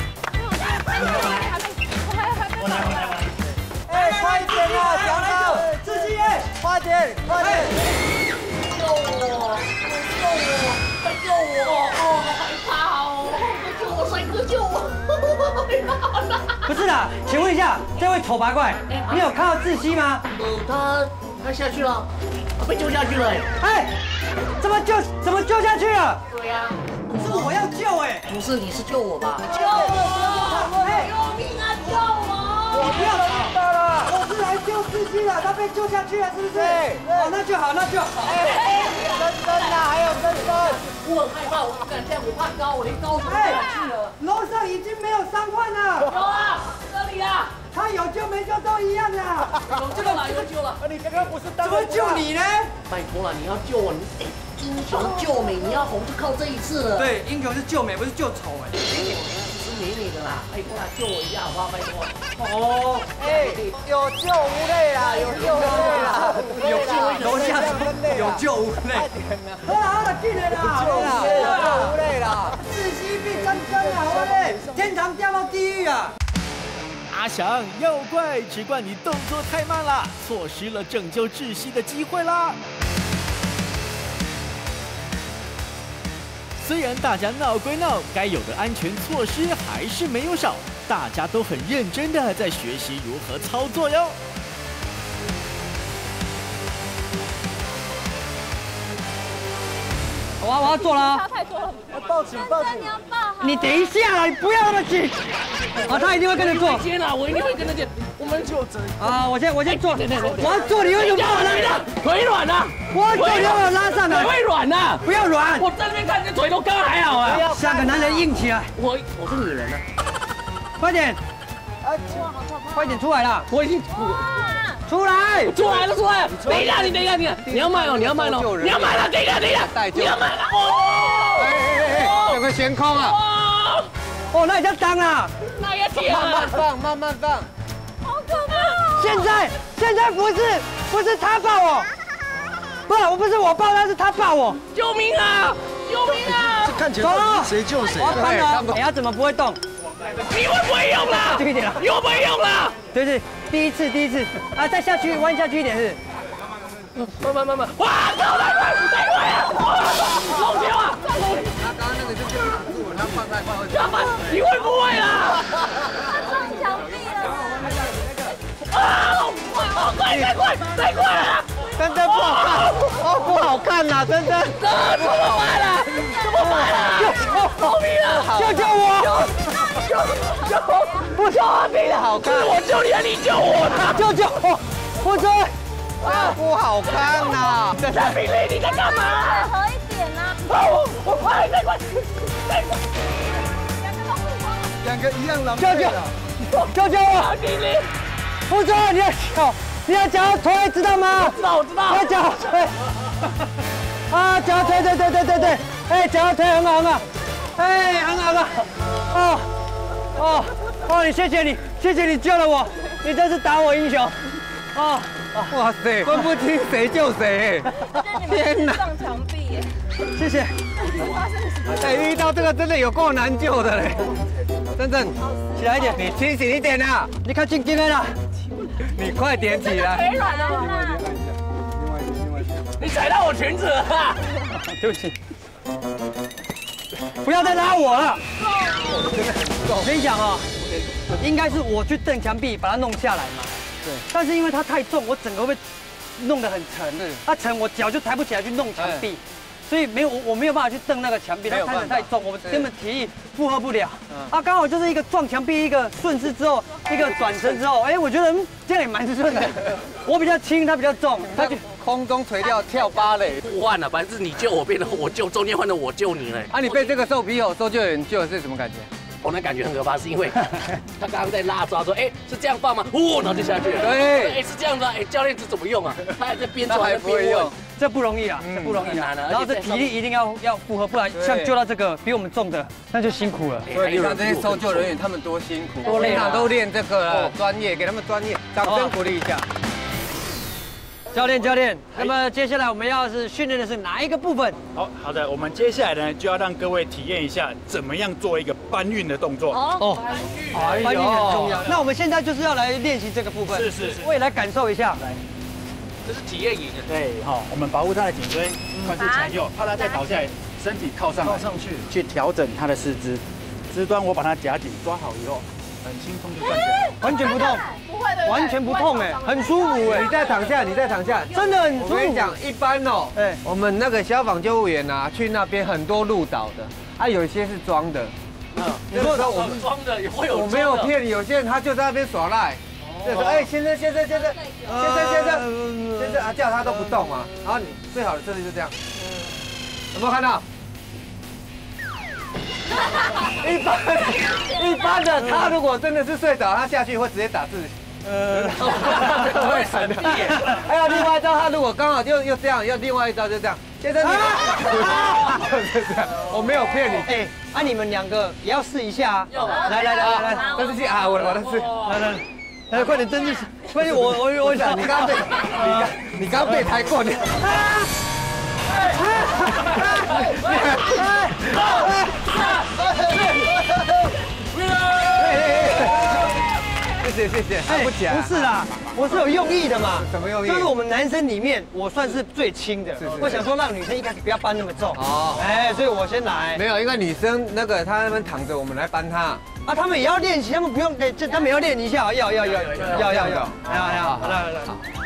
哎，快点啊，小哥， 志熙哎， 快点快点！ 救我！救我！快救我！哦，好害怕哦！救我，帅哥救我！ 不是啦，请问一下，这位丑八怪，你有看到志熙吗？ 呃，他他下去了，被救下去了。 哎，怎么救怎么救下去了？ 对呀， 是我要救哎。 不是，你是救我吧？ 救我！救命啊！救我！ 我不要到了，我是来救志熙的，他被救下去了，是不是？对。哦，那就好，那就好。 哎，珍珍呐，还有珍珍。 我很害怕，我不敢这样，我怕高，我连高都不敢去了。 楼上已经没有伤患了。 有啊，这里啊。 他有救没救都一样啊。 有救了，有救了。 你刚刚不是当怎么救你呢？ 拜托了，你要救我，你哎，英雄救美，你要红就靠这一次了。 对，英雄是救美，不是救丑哎。 其实你你的啦，哎，过来救我一下好不好？拜托。 哦，哎，有救无泪啦，有救无泪啦，有救楼下有救无泪。好啦好啦，进来啦，有救无泪啦，窒息必真真啊，我嘞，天堂掉到地狱啊！ 阿翔，要怪只怪你动作太慢了，错失了拯救窒息的机会啦。虽然大家闹归闹，该有的安全措施还是没有少，大家都很认真的在学习如何操作哟。 我要我要做了， 差太多了， 我抱紧抱紧， 你要抱好。 你等一下啦，你不要那么紧。啊，他一定会跟着做。 天啊，我一定会跟着见。我们就这啊，我先我先做，我要做，你为什么把我拉？ 腿软啊！ 我做，你要把我拉上来。 腿会软呐， 不要软。 我在那边看，你腿都刚还好啊。 像个男人硬起来。 我我是女人啊， 快点！快点出来了！ 我已经出来， 出来了，出来了！等一下，你等一下，你你要慢哦，你要慢哦，你要慢了，等一下，等一下，你要慢了哦！ 哎哎哎，有个悬空啊！ 哦，那也叫当啊！ 那也铁啊！ 慢慢放，慢慢放。 好可怕！ 现在现在不是不是他抱我，不是我不是我抱他，是他抱我！ 救命啊！救命啊！ 看起来谁救谁？ 我看了，哎呀，怎么不会动？ 你会不会用啦？ 下去一点了， 你会不会用啦？ 对对，第一次第一次啊，再下去弯下去一点是。 慢慢慢慢，哇！太快太快了！弄球啊！ 他刚刚那个就是卡住了，他放太快会。 干嘛？你会不会啦？ 他撞墙壁了！ 啊！好快，太快，太快了！ 真真不好看，哦不好看呐，真真。 啊！怎么办了？怎么办了？救救命啊！ 救救我！ 救救！不救啊！命的好看，是我救你啊！你救我的！ 救救我！不追！ 啊，不好看呐！ 陈品丽，你在干嘛？ 配合一点呐！ 我我快，太快，太快！ 两个一样狼救救！救救我！ 品丽， 不追！你要脚，你要脚推，知道吗？ 知道我知道。 你要脚推。啊，脚推，对对对对对，哎，脚推很好很好，哎，很好很好。哦哦哦，你谢谢你，谢谢你救了我，你真是打我英雄。哦。 哇塞，分不清谁救谁， 天哪！撞墙壁耶！ 谢谢。 哎，遇到这个真的有够难救的嘞。真正起来一点， 你清醒一点啊！ 你看进进来了， 你快点起来。 腿软了吗？ 你踩到我裙子了。 对不起，不要再拉我了。我跟你讲啊，应该是我去蹬墙壁把它弄下来嘛。对，但是因为它太重，我整个会被弄得很沉。对，它沉，我脚就抬不起来去弄墙壁，所以没有我我没有办法去蹬那个墙壁，它抬得太重，我们根本体力负荷不了。啊，刚好就是一个撞墙壁，一个顺势之后，一个转身之后，哎，我觉得嗯这样也蛮顺的。我比较轻，它比较重，它就空中垂钓跳芭蕾。 互换了，反正是你救我，变成我救，中间换成我救你了。 啊，你被这个瘦皮猴搜救员救是什么感觉？ 我那感觉很可怕，是因为他刚刚在拉抓说，哎，是这样放吗？哦，然后就下去了。 对， 哎，是这样的，哎，教练这怎么用啊？他还在边做还边问， 这不容易啊，这不容易啊。然后这体力一定要要符合，不然像救到这个比我们重的，那就辛苦了。 所以你看这些搜救人员，他们多辛苦，多累啊，都练这个了，专业，给他们专业，掌声鼓励一下。 教练，教练，那么接下来我们要是训练的是哪一个部分？ 好好的，我们接下来呢就要让各位体验一下怎么样做一个搬运的动作。 哦，搬运，搬运很重要。那我们现在就是要来练习这个部分。 是是是， 我也来感受一下。 来， 这是体验营。 对，好，我们保护他的颈椎，快速前右，怕他再倒下来，身体靠上来，靠上去，去调整他的四肢，肢端我把它夹紧，抓好以后，很轻松就站起来， 完全不痛。 不会的， 完全不痛哎，很舒服哎。 你再躺下，你再躺下， 真的很舒服。 我跟你讲，一般哦，哎，我们那个消防救护员啊，去那边很多路倒的，啊，有一些是装的。 嗯，你说我们装的也会有， 我没有骗你，有些人他就在那边耍赖，就说哎，先生先生先生先生先生先生啊，叫他都不动啊，然后你最好的姿势就这样，有没有看到？一般一般的，他如果真的是睡着，他下去会直接打自呃，会闪地。还有另外一招，他如果刚好就又这样，要另外一招就这样。先生，你就是这样，我没有骗你。 哎，啊，你们两个也要试一下啊！来来来来来， 但是去啊，我我的是， 来来来，快点，真是，快点，我我我想， 你刚刚被，你刚你刚被抬过，你。谢谢谢谢，对不起啊， 不是啦，我是有用意的嘛。 什么用意？ 就是我们男生里面，我算是最轻的。我想说让女生一开始不要搬那么重。哦。哎，所以我先来。 没有，因为女生那个她那边躺着，我们来搬她。 啊，他们也要练习，他们不用，哎，这他们要练一下，要要要要要要要，要要，来来来。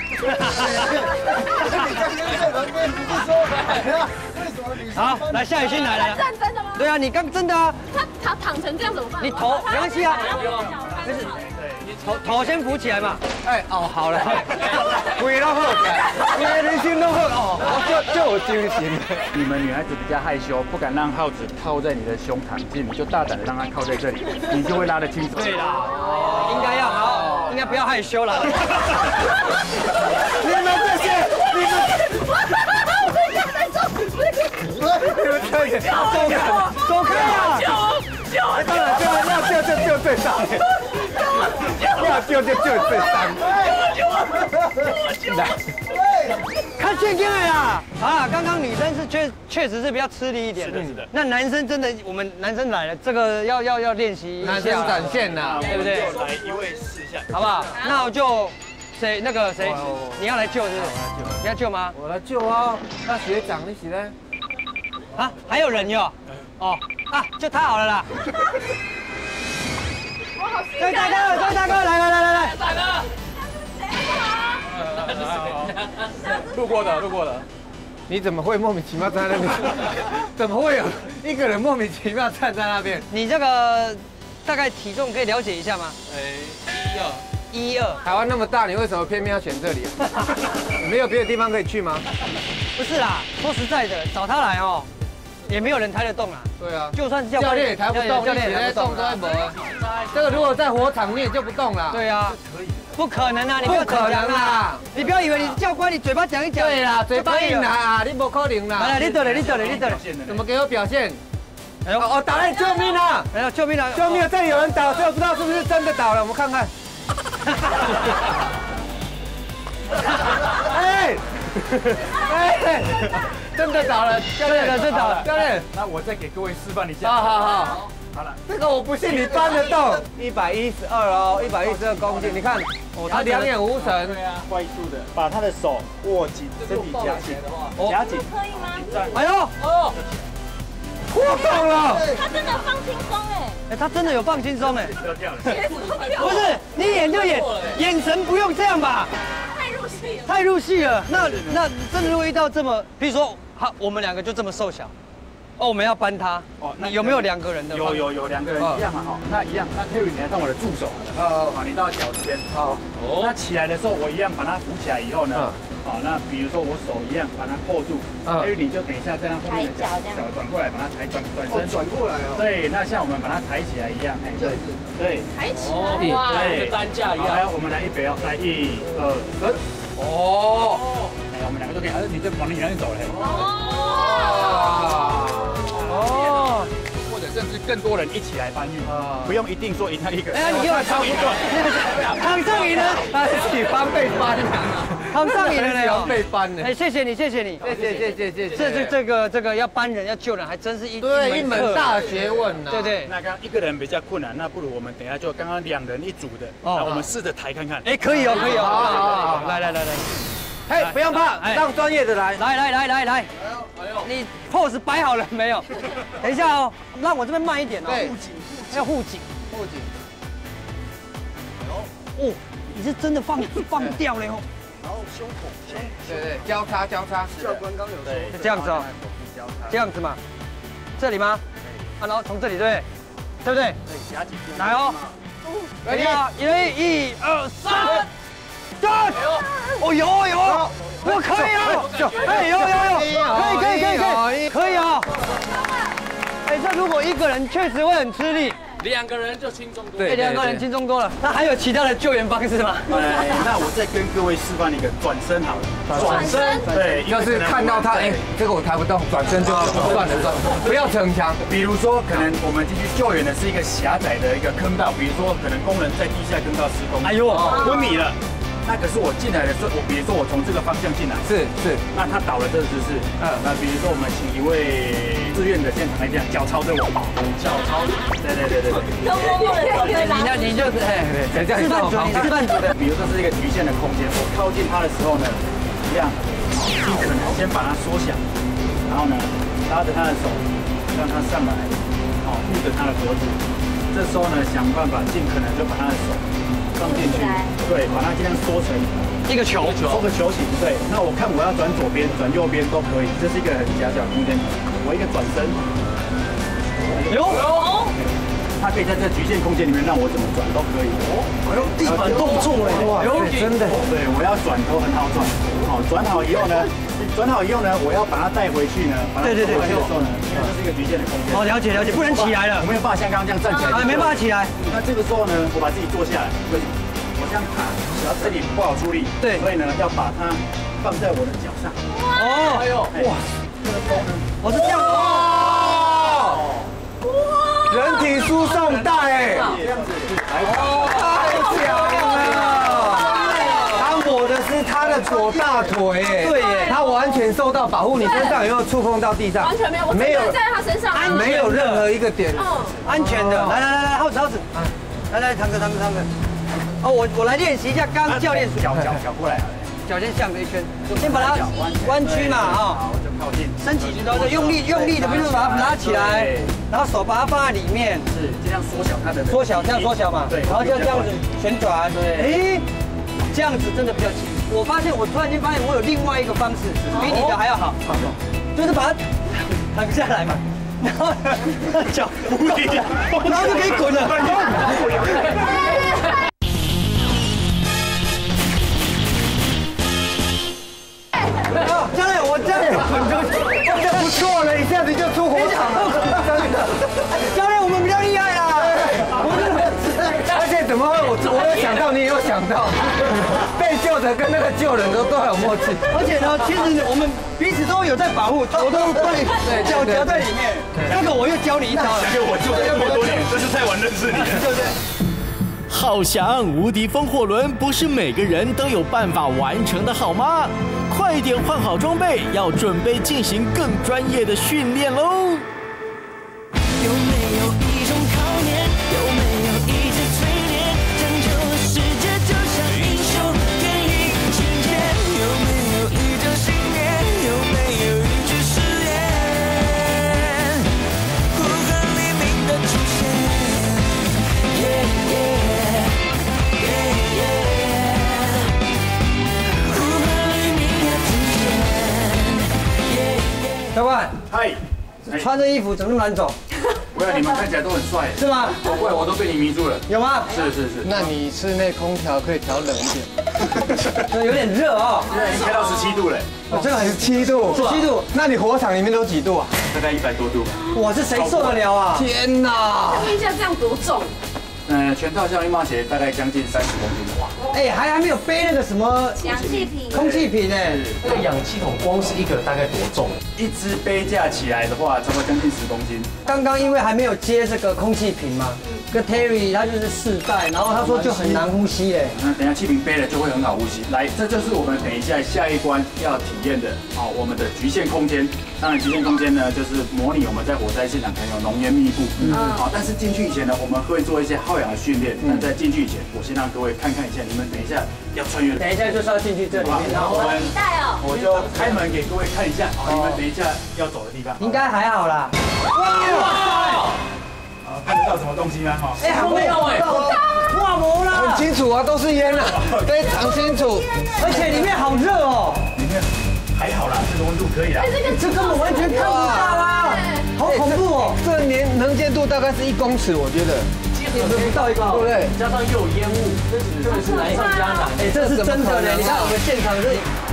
好，来夏雨欣来了。 认真的吗？ 对啊，你刚真的啊。 他他躺成这样怎么办？ 你头没关系啊，没事。头头先扶起来嘛。 哎哦，好了，规都好起来，规人心都好哦，就就有精神。 你们女孩子比较害羞，不敢让耗子靠在你的胸膛近，你就大胆的让它靠在这里，你就会拉得轻松。 对啦，应该要好，应该不要害羞啦。 你们这些，你们，你们这些，走开，走开啊！救我！当然，当然要救就救最上面，要救就救最上面。来， 看正经的啦！啊，刚刚女生是确确实是比较吃力一点。 是的，是的。 那男生真的，我们男生来了，这个要要要练习。 男生展现呐， 对不对？ 来一位试一下， 好不好？那我就谁那个谁，你要来救是不是？你要救吗？ 我来救啊！那学长你起来。 啊，还有人哟。哦啊，就他好了啦。对大哥，对大哥，来来来来来， 大哥， 路过的，路过的。 你怎么会莫名其妙站在那边？怎么会有一个人莫名其妙站在那边？ 你这个大概体重可以了解一下吗？ 哎，一二， 一二。 台湾那么大，你为什么偏偏要选这里？没有别的地方可以去吗？ 不是啦，说实在的，找他来哦。也没有人抬得动啊。 对啊， 就算是教练也抬不动， 教练也抬不动。 这个如果在火场你也就不动了。 对啊，不可能啊！你不可能啊！ 你不要以为你是教官，你嘴巴讲一讲。 对啦，嘴巴硬啊，你不可能啦。 来来，你走了，你走了，你走了。 怎么给我表现？哎呦，哦，打来救命啊！ 来了，救命了！ 救命！这里有人倒，这个不知道是不是真的倒了，我们看看。哎哎！真的倒了，教练，真的倒了，教练。 那我再给各位示范一下。 好好好，好了，这个我不信你搬得动，一百一十二哦，一百一十二公斤，你看，他两眼无神。 对啊，快速的把他的手握紧，身体夹紧，夹紧， 可以吗？ 哎呦，哦， 破洞了。 他真的放轻松哎， 哎，他真的有放轻松哎。 要掉了， 不是，你演就演，眼神不用这样吧？太入戏了，那那真的如果遇到这么，比如说，好，我们两个就这么瘦小，哦，我们要搬他，哦，那有没有两个人的？ 有有有两个人一样嘛，好，那一样，那 Terry 你来当我的助手，好，好，你到脚这边，好，那起来的时候我一样把他扶起来以后呢，好，那比如说我手一样把他扣住，Terry 你就等一下在他后面的脚脚转过来把他抬转转身转过来哦， 对，那像我们把他抬起来一样，哎，对对， 抬起来，哇， 对， 担架一样， 来，我们来一杯哦，来一二三。 哦， 哎，我们两个都可以，而你就往你那边走嘞。 哦， 或者甚至更多人一起来搬运，不用一定说赢他一个。 哎，你给我差不多，扛上瘾了， 他喜欢被搬， 扛上瘾了呢， 喜欢被搬呢。 哎，谢谢你，谢谢你， 谢谢谢谢谢谢。 这这这个这个要搬人要救人，还真是一对一门大学问呐。 对对。 那刚一个人比较困难，那不如我们等一下就刚刚两人一组的，那我们试着抬看看。 哎，可以哦，可以哦。 好好好， 来来来来。 哎，不用怕，让专业的来。 来来来来来，你 pose 摆好了没有？等一下哦，让我这边慢一点哦。 对， 要护颈， 护颈。 哦，你是真的放放掉了哦。 然后胸口，胸口， 对对，交叉交叉。 教官刚有说， 就这样子哦，这样子嘛，这里吗？啊，然后从这里对，对不对？ 对，夹紧。 来哦，来啊，一、一、二、三。站！哦有有，我可以啊！哎有有有，可以可以可以可以可以啊！哎，这如果一个人确实会很吃力， 两个人就轻松多了。 对，两个人轻松多了。那还有其他的救援方式吗？ 哎，那我再跟各位示范一个转身好了。 转身。 对， 就是看到他，哎，这个我抬不动，转身就算了算了，不要逞强。 比如说，可能我们进去救援的是一个狭窄的一个坑道，比如说可能工人在地下坑道施工，哎呦，昏迷了。那可是我进来的时候，我比如说我从这个方向进来， 是是， 那他倒了这个姿势，嗯，那比如说我们请一位自愿的现场来讲，脚朝着我，脚朝，对对对对对， 都默默的走对吧？ 你那你就是哎，示范组，你示范组的， 比如说这是一个局限的空间，我靠近他的时候呢，一样，尽可能先把它缩小，然后呢，拉着他的手，让他上来，哦，护着他的脖子，这时候呢，想办法尽可能就把他的手。放进去，对，把它尽量缩成一个球， 缩个球形。对，那我看我要转左边、转右边都可以，这是一个很狭小的空间。我一个转身， 有有， 它可以在这局限空间里面让我怎么转都可以。哦，哎呦，地板动作哎，哇，真的，对，我要转都很好转。好，转好以后呢，转好以后呢，我要把它带回去呢，对对对，回去的时候呢，因为这是一个局限的空间。 哦，了解了解，不能起来了， 我没有办法像刚刚这样站起来， 啊，没办法起来。 那这个时候呢，我把自己坐下来，为什么？我这样爬，然后这里不好出力，对，所以呢，要把它放在我的脚上。 哦，哎呦，哇，这个时候呢，我是这样哦， 哇，人体输送带哎， 这样子， 哦，太强了。我的是他的左大腿，对耶，他完全受到保护。你身上有没有触碰到地上？ 完全没有，没有在他身上， 没有任何一个点， 安全的。来来来来，耗子耗子，来来，堂哥堂哥堂哥。哦，我我来练习一下刚教练脚脚脚过来， 脚先向着一圈，我先把它弯曲嘛啊， 好，就靠近， 身体然后用力用力的，比如把它拉起来，然后手把它放在里面， 是尽量缩小它的缩小，这样缩小嘛，对，然后就这样子旋转，对，哎。这样子真的比较轻。我发现，我突然间发现我有另外一个方式，比你的还要好，就是把它躺下来嘛，然后脚扶一下，然后就可以滚了。教练，我这样滚出去， 这不错了，一下子就出火场了，真的。 教练，我们比较厉害啦。 而且怎么会我我有想到，你也有想到，被救的跟那个救人都都有默契。 而且呢，其实我们彼此都有在保护，我都把你脚夹在里面。那个我又教你一招了， 因为我救了这么多年，这是太晚认识你了，对不对？ 浩翔无敌风火轮不是每个人都有办法完成的，好吗？快点换好装备，要准备进行更专业的训练喽！有没有一种考验？有没有一次淬炼？拯救了世界，就像英雄愿意倾前。有没有一种信念？有没有一句誓言？呼唤黎明的出现。Yeah, yeah, yeah, yeah. 呼唤黎明的出现。Yeah, yeah. 教官， 嗨， 穿这衣服怎么那么难走？ 不然你们看起来都很帅， 是吗？ 不会，我都被你迷住了。 有吗？ 是是是。 那你室内空调可以调冷一点， 有点热哦。 现在已经开到十七度了。 这个十七度， 十七度。 那你火场里面都几度啊？ 大概一百多度吧。 哇，这谁受得了啊？ 天哪！ 冰箱这样多重？ 嗯，全套效应帽鞋大概将近三十公斤的话。 哎，还还没有背那个什么氧气瓶、 空气瓶呢？ 那个氧气筒光是一个大概多重？ 一只背架起来的话，差不多将近十公斤。 刚刚因为还没有接这个空气瓶嘛，跟 Terry 他就是试戴，然后他说就很难呼吸哎。 那等下气瓶背了就会很好呼吸。来，这就是我们等一下下一关要体验的哦，我们的局限空间。当然，局限空间呢，就是模拟我们在火灾现场可能有浓烟密布，嗯，好，但是进去以前呢，我们会做一些耗氧的训练。那在进去以前，我先让各位看看一下，你们等一下要穿越。 等一下就是要进去这里面， 然后我们期待哦， 我就开门给各位看一下，好，你们等一下要走的地方。 应该还好啦。哇哇！啊，看得到什么东西吗？哈， 哎，还没有哎，哇，没啦， 很清楚啊，都是烟啊，非常清楚， 而且里面好热哦。 里面还好啦，这个温度可以啦。 这根本完全看不到啊，好恐怖哦！ 这年能见度大概是一公尺，我觉得。 也不到一个，对不对？ 加上又有烟雾，真的是难上加难。 哎，这是真的嘞！你看我们现场是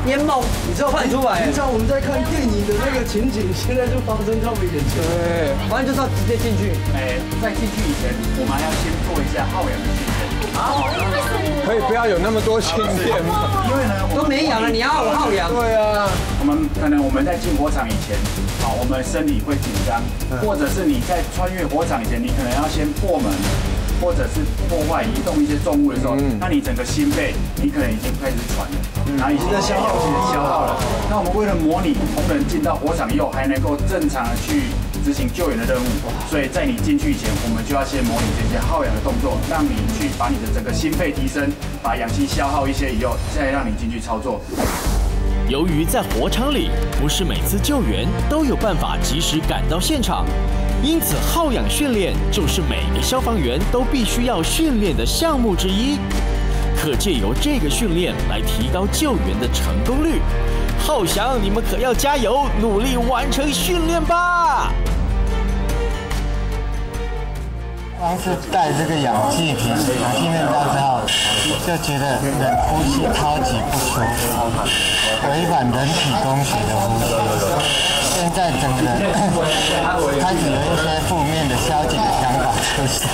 烟冒，你知道喷出来。 平常我们在看电影的那个情景，现在就发生在我们眼前。 对，反正就是要直接进去。 哎，在进去以前，我们还要先做一下耗氧的训练。好， 可以不要有那么多训练吗？ 因为呢， 都没氧了，你要我耗氧。 对啊， 我们可能我们在进火场以前，好，我们身体会紧张，或者是你在穿越火场以前，你可能要先破门。或者是破坏、移动一些重物的时候，嗯、那你整个心肺，你可能已经开始喘了，嗯、然后已经在消耗，消耗了。那我们为了模拟同仁进到火场以后，还能够正常的去执行救援的任务，所以在你进去以前，我们就要先模拟这些耗氧的动作，让你去把你的整个心肺提升，把氧气消耗一些以后，再让你进去操作。 由于在火场里，不是每次救援都有办法及时赶到现场。因此，耗氧训练就是每个消防员都必须要训练的项目之一。可借由这个训练来提高救援的成功率。浩翔，你们可要加油，努力完成训练吧！ 光是带这个氧气瓶，氧气面罩之后，就觉得人呼吸超级不舒服，违反人体工学的呼吸。现在整个开始有一些负面的消极的想法出现，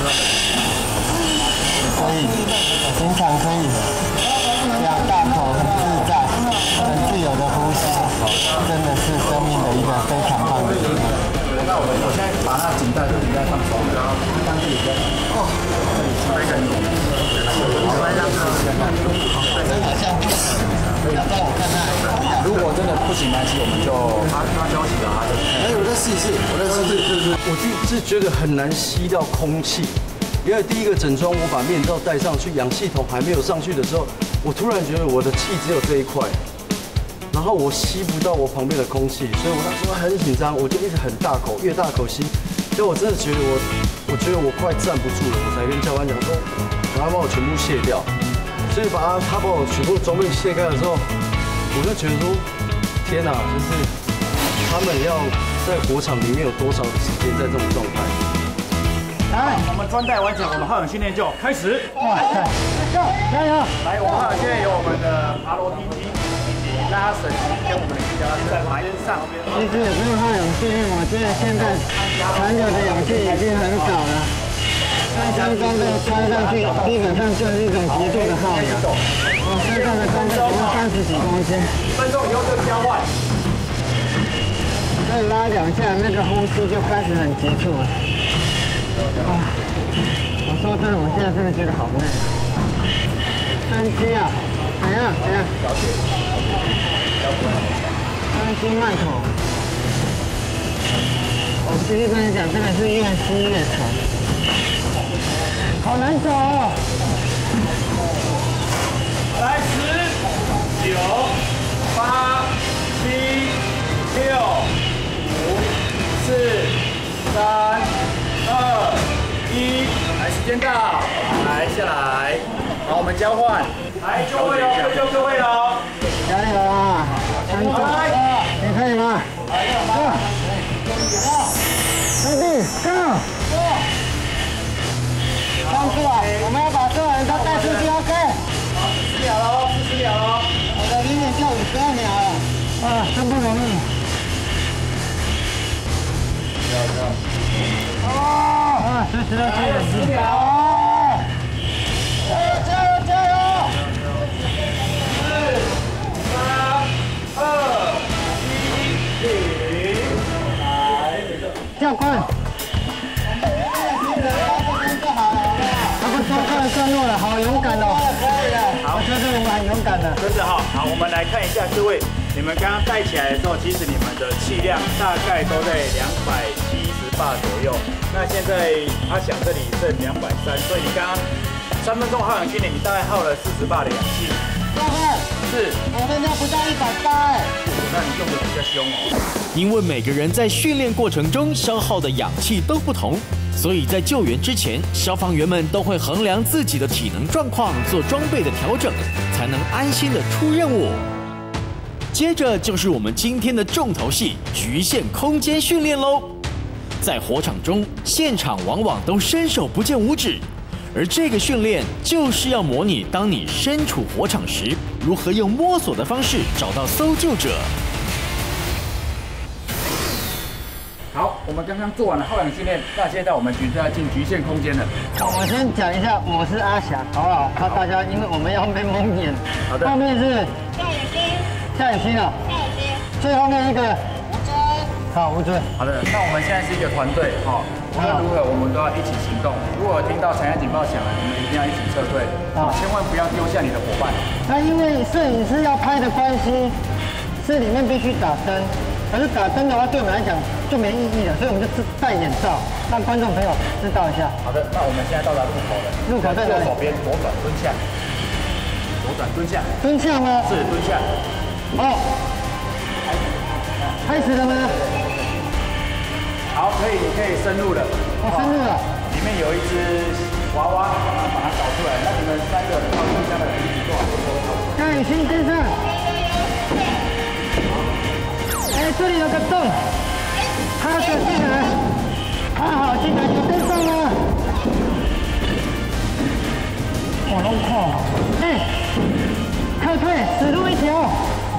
所以经常可以这样大口很自在、很自由的呼吸，真的是生命的一个非常棒的经历。 那我我现在把它紧带，紧带放松，然后当自己的哦，这里非常有，好，来让他好像不行，要帮我看看。 如果真的不行，没关系，我们就他他休息了，他就。 哎，我再试一次，我再试一次。我就是觉得很难吸到空气，因为第一个整装我把面罩戴上去，氧气筒还没有上去的时候，我突然觉得我的气只有这一块。然后我吸不到我旁边的空气，所以我那时候很紧张，我就一直很大口，越大口吸。就我真的觉得我，我觉得我快站不住了，我才跟教官讲说，赶快把我全部卸掉。所以把他他把我全部装备卸开的时候，我就觉得说，天哪，就是他们要在火场里面有多少的时间在这种状态？ 来，我们专带完成，我们耗氧训练就开始。来， 加油！ 来，我们耗氧训练有我们的爬楼梯机。拉绳跟我们的脚在埋上边。 其实有时候耗氧训练，我觉得现在残留的氧气已经很少了。那相关的穿上去，基本上就是一种极度的耗氧。我身上的装备只有三十几公斤。 几分钟以后就交换。 再拉两下，那个呼吸就开始很急促了。啊！我说真的，我现在真的觉得好累。三七啊！怎样？怎样？三吸慢口。我实际跟你讲，真的是越吸越沉，好难走哦。 来，十、九、八、七、六、五、四、三、二、一，来，时间到，来下来，好，我们交换。来，就位哦，就就位了。 加油啊！三组，你可以吗？go，兄弟 go！ 三组啊，我们要把所有人都带出去 ，OK？ 好，四十秒喽，四十秒喽。 我的零点就五十二秒了，啊，真不容易。哦，啊，四十二，四十秒。加油，加油！教官，他们抓到了段落了，好勇敢哦！可以了，我觉得我们很勇敢的。 真的哈，好，我们来看一下各位，你们刚刚带起来的时候，其实你们的气量大概都在两百七十八左右。那现在阿翔这里剩两百三，所以你刚刚三分钟耗氧训练，你大概耗了四十八的氧气。 教官， 是， 我们要不到一百八哎。 那你用的比较凶哦。 因为每个人在训练过程中消耗的氧气都不同，所以在救援之前，消防员们都会衡量自己的体能状况，做装备的调整，才能安心的出任务。接着就是我们今天的重头戏——局限空间训练喽。在火场中，现场往往都伸手不见五指， 而这个训练就是要模拟当你身处火场时，如何用摸索的方式找到搜救者。 好，我们刚刚做完了耗氧训练，那现在我们决定要进局限空间了。 我先讲一下，我是阿翔，好不好？怕大家，因为我们要被蒙眼。 好的。 后面是夏雨欣，夏雨欣啊，夏雨欣。最后面一个吴尊，好，吴尊。 好的，那我们现在是一个团队，哈，无论如何我们都要一起行动。如果听到产业警报响了，你们一定要一起撤退，啊，千万不要丢下你的伙伴。 那因为摄影师要拍的关系，是里面必须打灯。可是打灯的话，对我们来讲就没意义了，所以我们就戴眼罩，让观众朋友知道一下。 好的，那我们现在到达路口了。 路口在哪里？ 右手边左转蹲下，左转蹲下。 蹲下吗？ 是蹲下。 哦，开始了吗？ 好，可以，你可以深入了。 我深入了。 里面有一只娃娃，把它找出来。那你们三个靠互相的彼此做好沟通。 夏雨欣跟上。哎，这里有个洞，他走进来，他好进来，有跟上吗？我弄错，哎，退退，死路一条，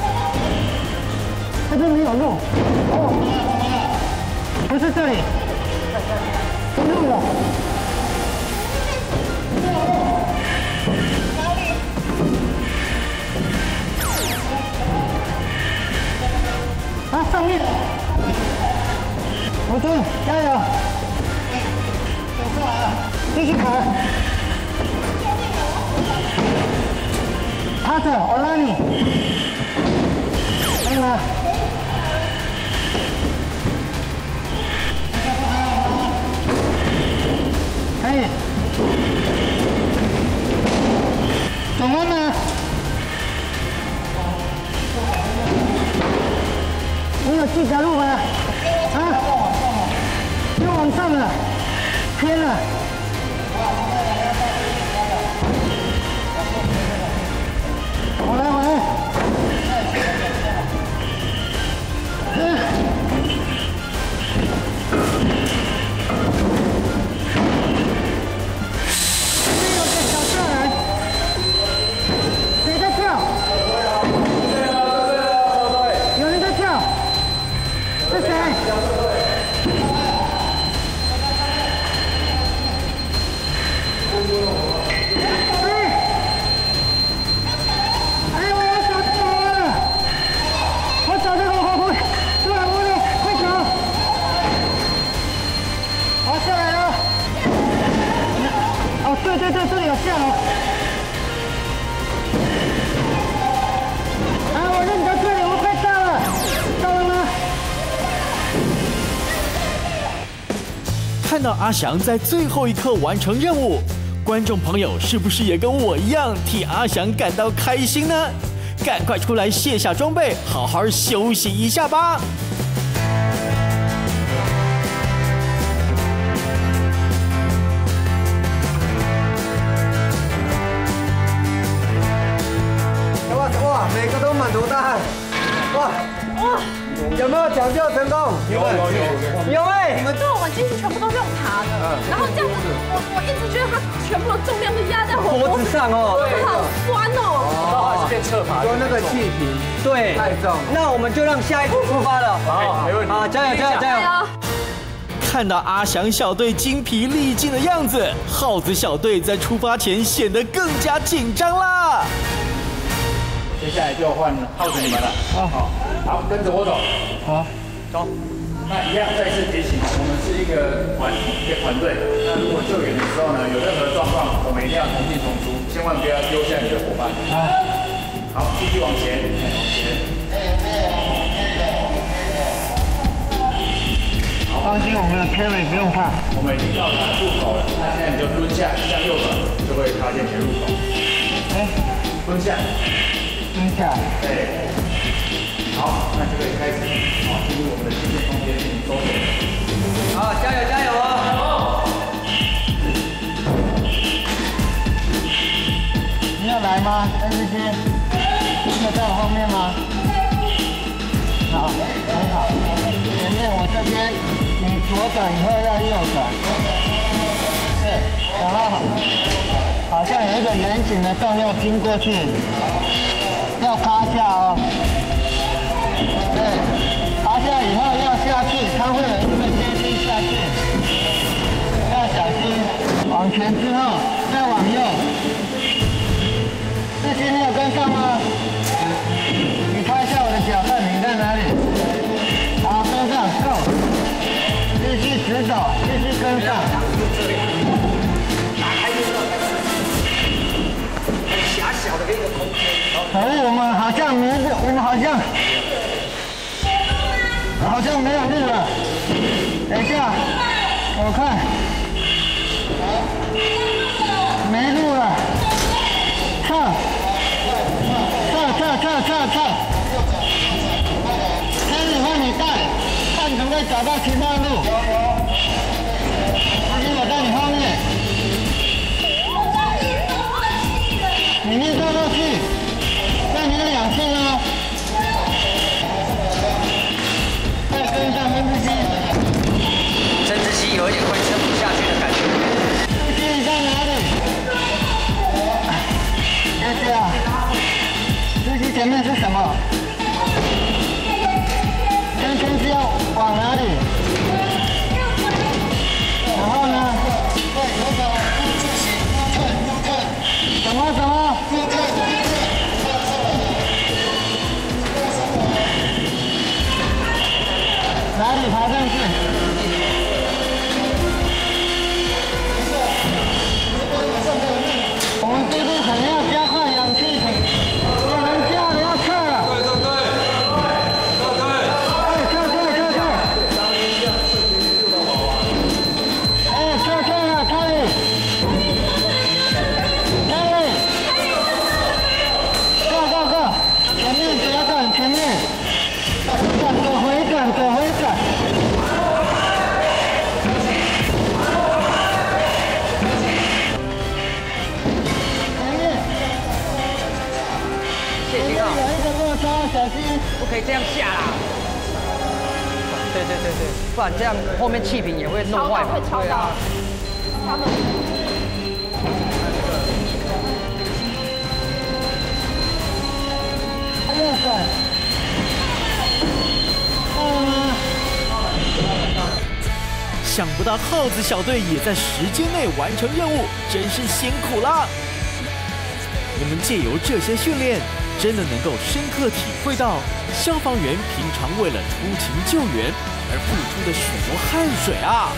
这边没有路，哦，不是这里，没路了。啊，上面，吴尊，加油！走出来了，继续跑。趴着，我拉你。可以吗？可以。转弯吗？你有记条路吗？啊？又往上了，偏了。我来，我来。嗯。这边有个小跳人，谁在跳？有人在跳。是谁？哎！哎，我要找走了！我找这个火狐，出来屋里，快走！我下来了。哦，对对对，这里有下楼。啊，我认得这里，我快到了，到了吗？ 看到阿翔在最后一刻完成任务，观众朋友是不是也跟我一样替阿翔感到开心呢？赶快出来卸下装备，好好休息一下吧。 哇哇，每个都满头大汗，哇哇！有没有抢救成功？ 有有有有哎！ 你们对我们进去全部都是用爬的，然后这样子，我我一直觉得它全部的重量都压在我脖子上哦， 脖子好酸哦。 哦，还是变侧爬， 说那个气瓶对， 太重。 那我们就让下一组出发了。 好，没问题。 好，加油加油加油！ 看到阿翔小队精疲力尽的样子，耗子小队在出发前显得更加紧张啦。 接下来就换耗子你们了。好，好，跟着我走。 好， 走。那一样再次提醒，我们是一个团一个团队。那如果救援的时候呢，有任何状况，我们一定要同进同出，千万不要丢下你的伙伴。好，继续往前，往前。 放心，我们的 carry 不用怕。 我们已经到达入口了，那现在你就蹲下，向右转，就会发现前入口。 哎， 蹲下。 蹲下。 对。好，那就可以开始，好，进入我们的机械空间进行搜索。 好，加油加油哦！ 你要来吗？跟这些，你有在我后面吗？好，很好。前面我这边，你左转以后要右转。对。 然后好像有一个圆形的洞要经过去，要趴下哦。对，趴下以后要下去，它会有一个阶梯下去，要小心。往前之后再往右。这些你有跟上吗？你拍一下我的脚，看你在哪里。好，跟上 ，Go。继续直走，继续跟上。 打开这个很狭小的一个空间。 可是我们好像没路，我们好像好像没有路了。等一下，我看没路了。撤，撤撤撤撤撤。开始换你带，看可不可以找到其他路。司机，我在你后面。里面透透气，那你的氧气呢？再跟上分支机。 针织机有一点快撑不下去的感觉。 司机你在哪里？谢谢啊。司机前面是什么？跟司机要往哪里？然后呢？什么什么？哪里爬上去？我们速度可能要加快，氧气不能加了，要撤了。对对对，撤退，哎，撤退撤退。哎，撤退了，可以。前面左转，前面，转左回转，左回转。前面，前面有一个落差，小心， 不可以这样下啦。对对对对，不然这样后面气瓶也会弄坏嘛。会超到。他们。 右转， 想不到耗子小队也在时间内完成任务，真是辛苦啦！我们借由这些训练，真的能够深刻体会到消防员平常为了出勤救援而付出的许多汗水啊！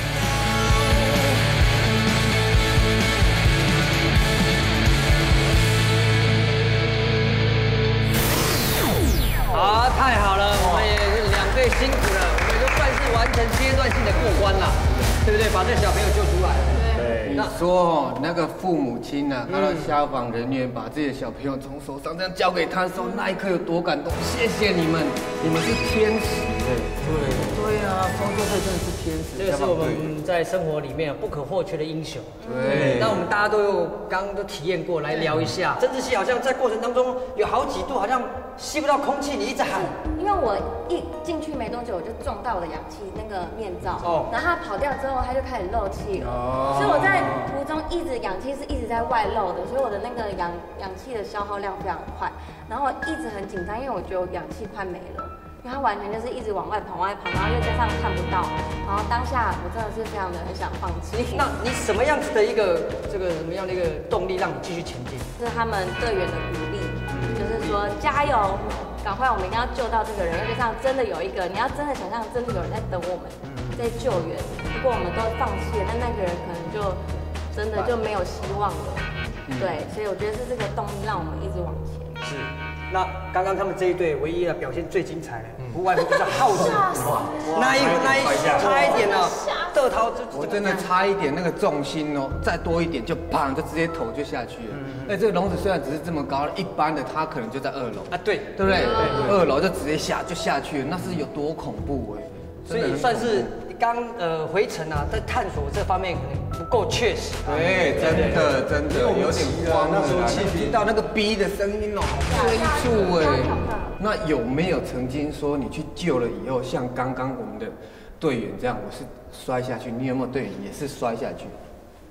好，太好了，我们也两队辛苦了，我们就算是完成阶段性的过关了，对不对？把这小朋友救出来。 对，你说哦，那个父母亲啊，看到消防人员把自己的小朋友从手上这样交给他的时候，那一刻有多感动！谢谢你们，你们是天使。对对对啊，工作队真的是天使。 这个是我们在生活里面不可或缺的英雄。 对， 那我们大家都有刚刚都体验过，来聊一下。针织系好像在过程当中有好几度好像吸不到空气，你一直喊。 因为我一进去没多久，我就撞到我的氧气那个面罩， 哦， 然后它跑掉之后，它就开始漏气了。 哦， 所以我在途中一直氧气是一直在外漏的，所以我的那个氧氧气的消耗量非常快，然后一直很紧张，因为我觉得我氧气快没了。因为它完全就是一直往外跑，往外跑，然后又加上看不到，然后当下我真的是非常的很想放弃。 那你什么样子的一个这个什么样的一个动力让你继续前进？ 是他们队员的鼓励，就是说加油，赶快我们一定要救到这个人，又加上真的有一个，你要真的想象真的有人在等我们，在救援。如果我们都放弃了，那那个人可能就真的就没有希望了。对，所以我觉得是这个动力让我们一直往前。 是。那刚刚他们这一队唯一的表现最精彩的，不外乎就是耗子，那一那一差一点呢，德涛就我真的差一点那个重心哦，再多一点就砰，就直接头就下去了。那这个笼子虽然只是这么高，一般的它可能就在二楼啊，对对不对？二楼就直接下就下去了，那是有多恐怖哎！ 所以算是刚呃回程啊，在探索这方面可能不够确实。 对，真的真的有点慌了，听到那个逼的声音哦，催促哎。那有没有曾经说你去救了以后，像刚刚我们的队员这样，我是摔下去，你有没有队员也是摔下去？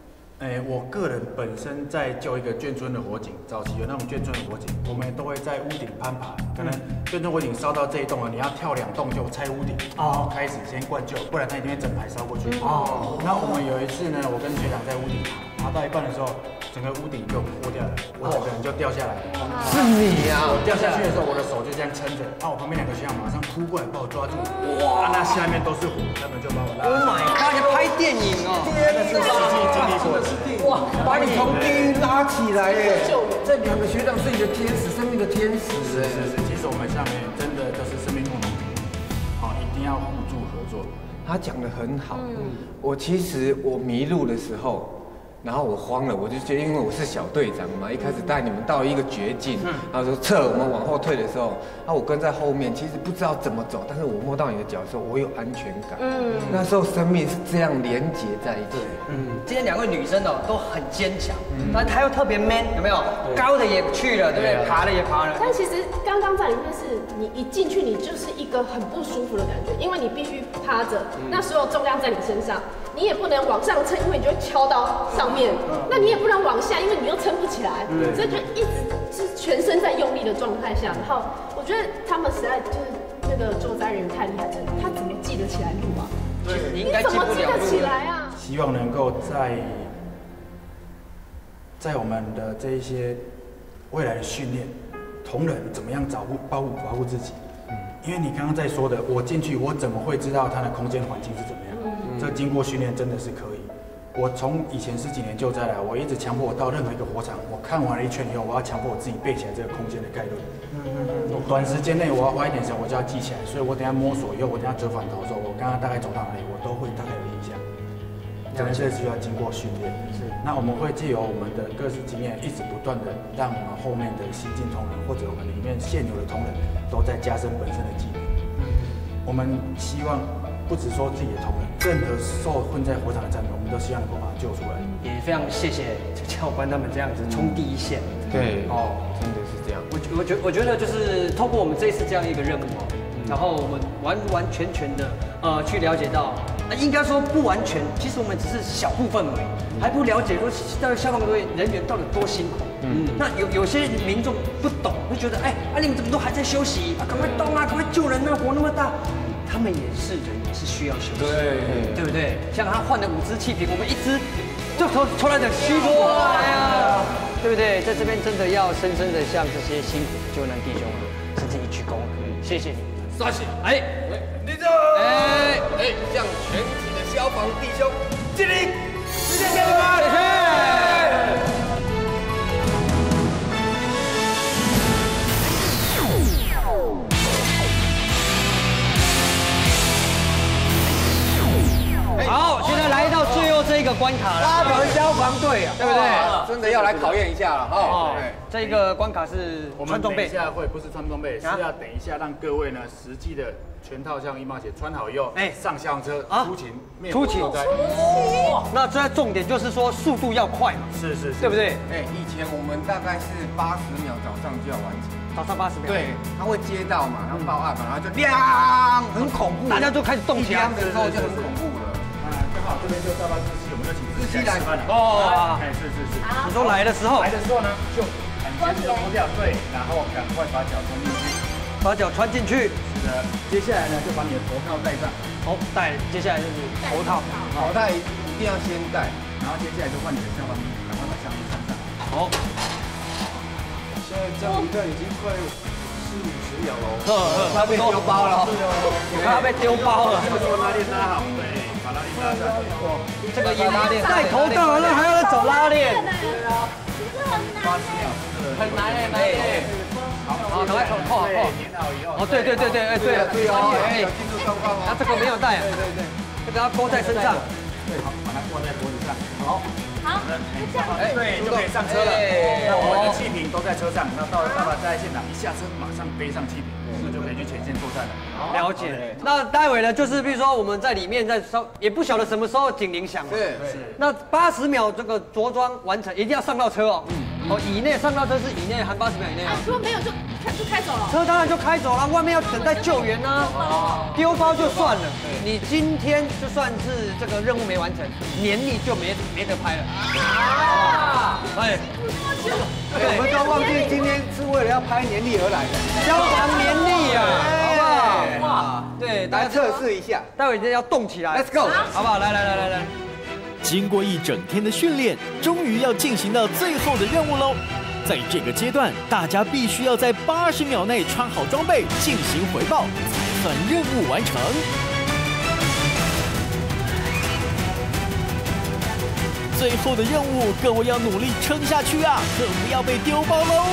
哎，我个人本身在救一个眷村的火警，早期有那种眷村的火警，我们都会在屋顶攀爬。可能眷村火警烧到这一栋了，你要跳两栋就拆屋顶，然后开始先灌救，不然它一定会整排烧过去。哦。然后我们有一次呢，我跟学长在屋顶爬，爬到一半的时候，整个屋顶就破掉了，我整个人就掉下来了。 是你呀！ 我掉下去的时候，我的手就这样撑着，然后我旁边两个学长马上扑过来把我抓住，哇！那下面都是火，他们就把我拉。 Oh my god！ 拍电影哦， 天哪，是实际经历过的。 哇，把你从地狱拉起来耶！这两个学长是你的天使，生命的天使哎。 是是，其实我们下面真的就是生命共同体，好，一定要互助合作。 他讲得很好，我其实我迷路的时候。然后我慌了，我就觉得，因为我是小队长嘛，一开始带你们到一个绝境，然后说撤，我们往后退的时候，啊，我跟在后面，其实不知道怎么走，但是我摸到你的脚的时候，我有安全感。嗯，那时候生命是这样连结在一起。 嗯，今天两位女生哦都很坚强，但她又特别 man， 有没有？高的也去了，对不对？爬的也爬了。 但其实刚刚在里面是你一进去，你就是一个很不舒服的感觉，因为你必须趴着，那所有重量在你身上。你也不能往上撑，因为你就会敲到上面。那你也不能往下，因为你又撑不起来。所以就一直是全身在用力的状态下。然后我觉得他们实在就是那个救灾人员太厉害了，他怎么记得起来路啊？ 对，你你怎么记得起来啊？ 希望能够在在我们的这一些未来的训练，同仁怎么样保护保护保护自己。因为你刚刚在说的，我进去我怎么会知道它的空间环境是怎么样？这经过训练真的是可以。我从以前十几年救灾来，我一直强迫我到任何一个火场，我看完了一圈以后，我要强迫我自己背起来这个空间的概论。短时间内我要花一点时间，我就要记起来。所以我等下摸索以后，我等下折返头的时候，我刚刚大概走到哪里，我都会大概有印象。这些需要经过训练。是。那我们会借由我们的各式经验，一直不断的让我们后面的新进同仁，或者我们里面现有的同仁，都在加深本身的技能。我们希望。不只说自己的同仁，任何受困在火场的战友，我们都希望能够把他救出来。 也非常谢谢教官他们这样子冲第一线。 对，哦，真的是这样。 我我觉我觉得就是透过我们这一次这样一个任务哦，然后我们完完全全的呃去了解到，应该说不完全，其实我们只是小部分而已，还不了解说到底消防队人员到底多辛苦。嗯，那有有些民众不懂，会觉得哎啊你们怎么都还在休息啊，赶快动啊，赶快救人啊，火那么大。他们也是人，也是需要休息，对对不对？像他换了五支气瓶，我们一支就抽抽来点虚脱呀，对不对？在这边真的要深深的向这些辛苦的救难弟兄深深一鞠躬，谢谢你， 谢谢。 哎， 立正，哎哎，向全体的消防弟兄敬礼，谢谢你们，谢谢。 好，现在来到最后这个关卡了， 沙屯消防队啊， 对不对？ 真的要来考验一下了哈。 这个关卡是穿装备， 等一下会不是穿装备，是要等一下让各位呢实际的全套像衣帽鞋穿好以后，哎，上消防车出勤， 出勤，那这重点就是说速度要快嘛， 是是， 对不对？ 哎，以前我们大概是八十秒早上就要完成。 早上八十秒， 对，他会接到嘛，然后报案嘛，然后就亮，很恐怖， 大家就开始动起来， 的时候就很恐怖了。 啊，刚好这边就到了日期，我们就请日期来吃饭了。 哦， 哎，是是是。 你说来的时候， 来的时候呢，就把鞋子脱掉，对，然后赶快把脚穿进去， 把脚穿进去。 是的，接下来呢，就把你的头套戴上。 好，戴，接下来就是头套， 头套一定要先戴， 然后接下来就换你的消防衣，赶快把消防衣穿上。 好。 现在这样一看已经快四五十秒了， 他被丢包了，他被丢包了。 这个时候拉链拉好，对，把拉链拉上。 这个也拉链，戴头套了还要再走拉链。 八十秒， 很难哎，哎。好，好，赶快扣扣扣。哦，对对对对，哎对了， 对哦，哎，进入状况哦。 他这个没有戴，对对对，这个要勾在身上。 对，好，把它挂在脖子上。好。 好，就这样， 对，就可以上车了。那我们的气瓶都在车上，那到了爸爸在现场一下车，马上背上气瓶。 就可以去前线作战了。 了解。那待会呢，就是比如说我们在里面在稍也不晓得什么时候警铃响了。 是是。那八十秒这个着装完成，一定要上到车哦。嗯。哦，以内上到车是以内，含八十秒以内啊。 如果没有就开就开走了。 车当然就开走了，外面要等待救援啊。丢包就算了，你今天就算是这个任务没完成，年历就没没得拍了。啊！哎。 我们都忘记今天是为了要拍年历而来的， 消防年历啊，好不好？哇，对， 来测试一下， 待会一定要动起来 ，Let's go， 好不好？来来来来来， 经过一整天的训练，终于要进行到最后的任务喽。在这个阶段，大家必须要在八十秒内穿好装备，进行回报，才算任务完成。最后的任务，各位要努力撑下去啊，可不要被丢包喽！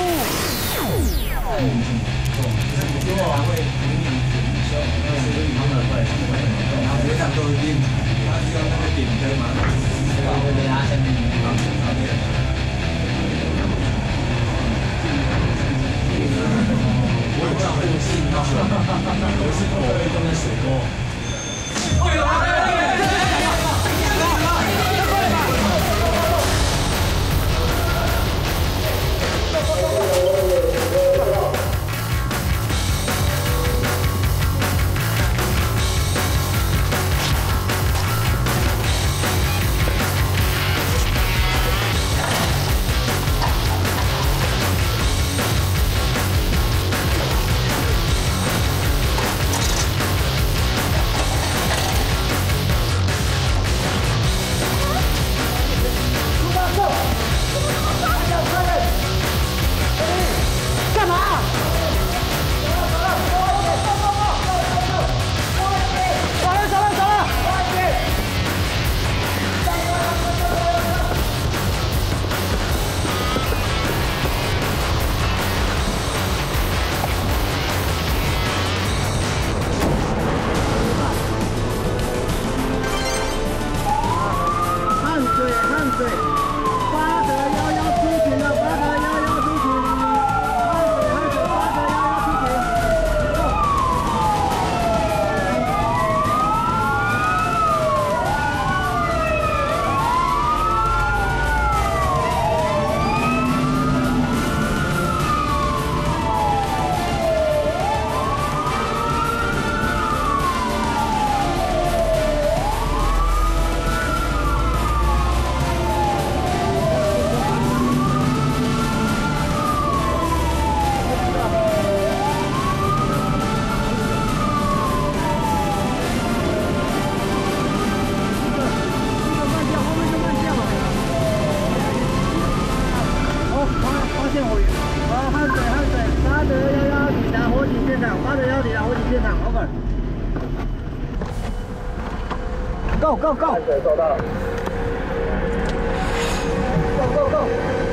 Go go go！ 收到。Go go go！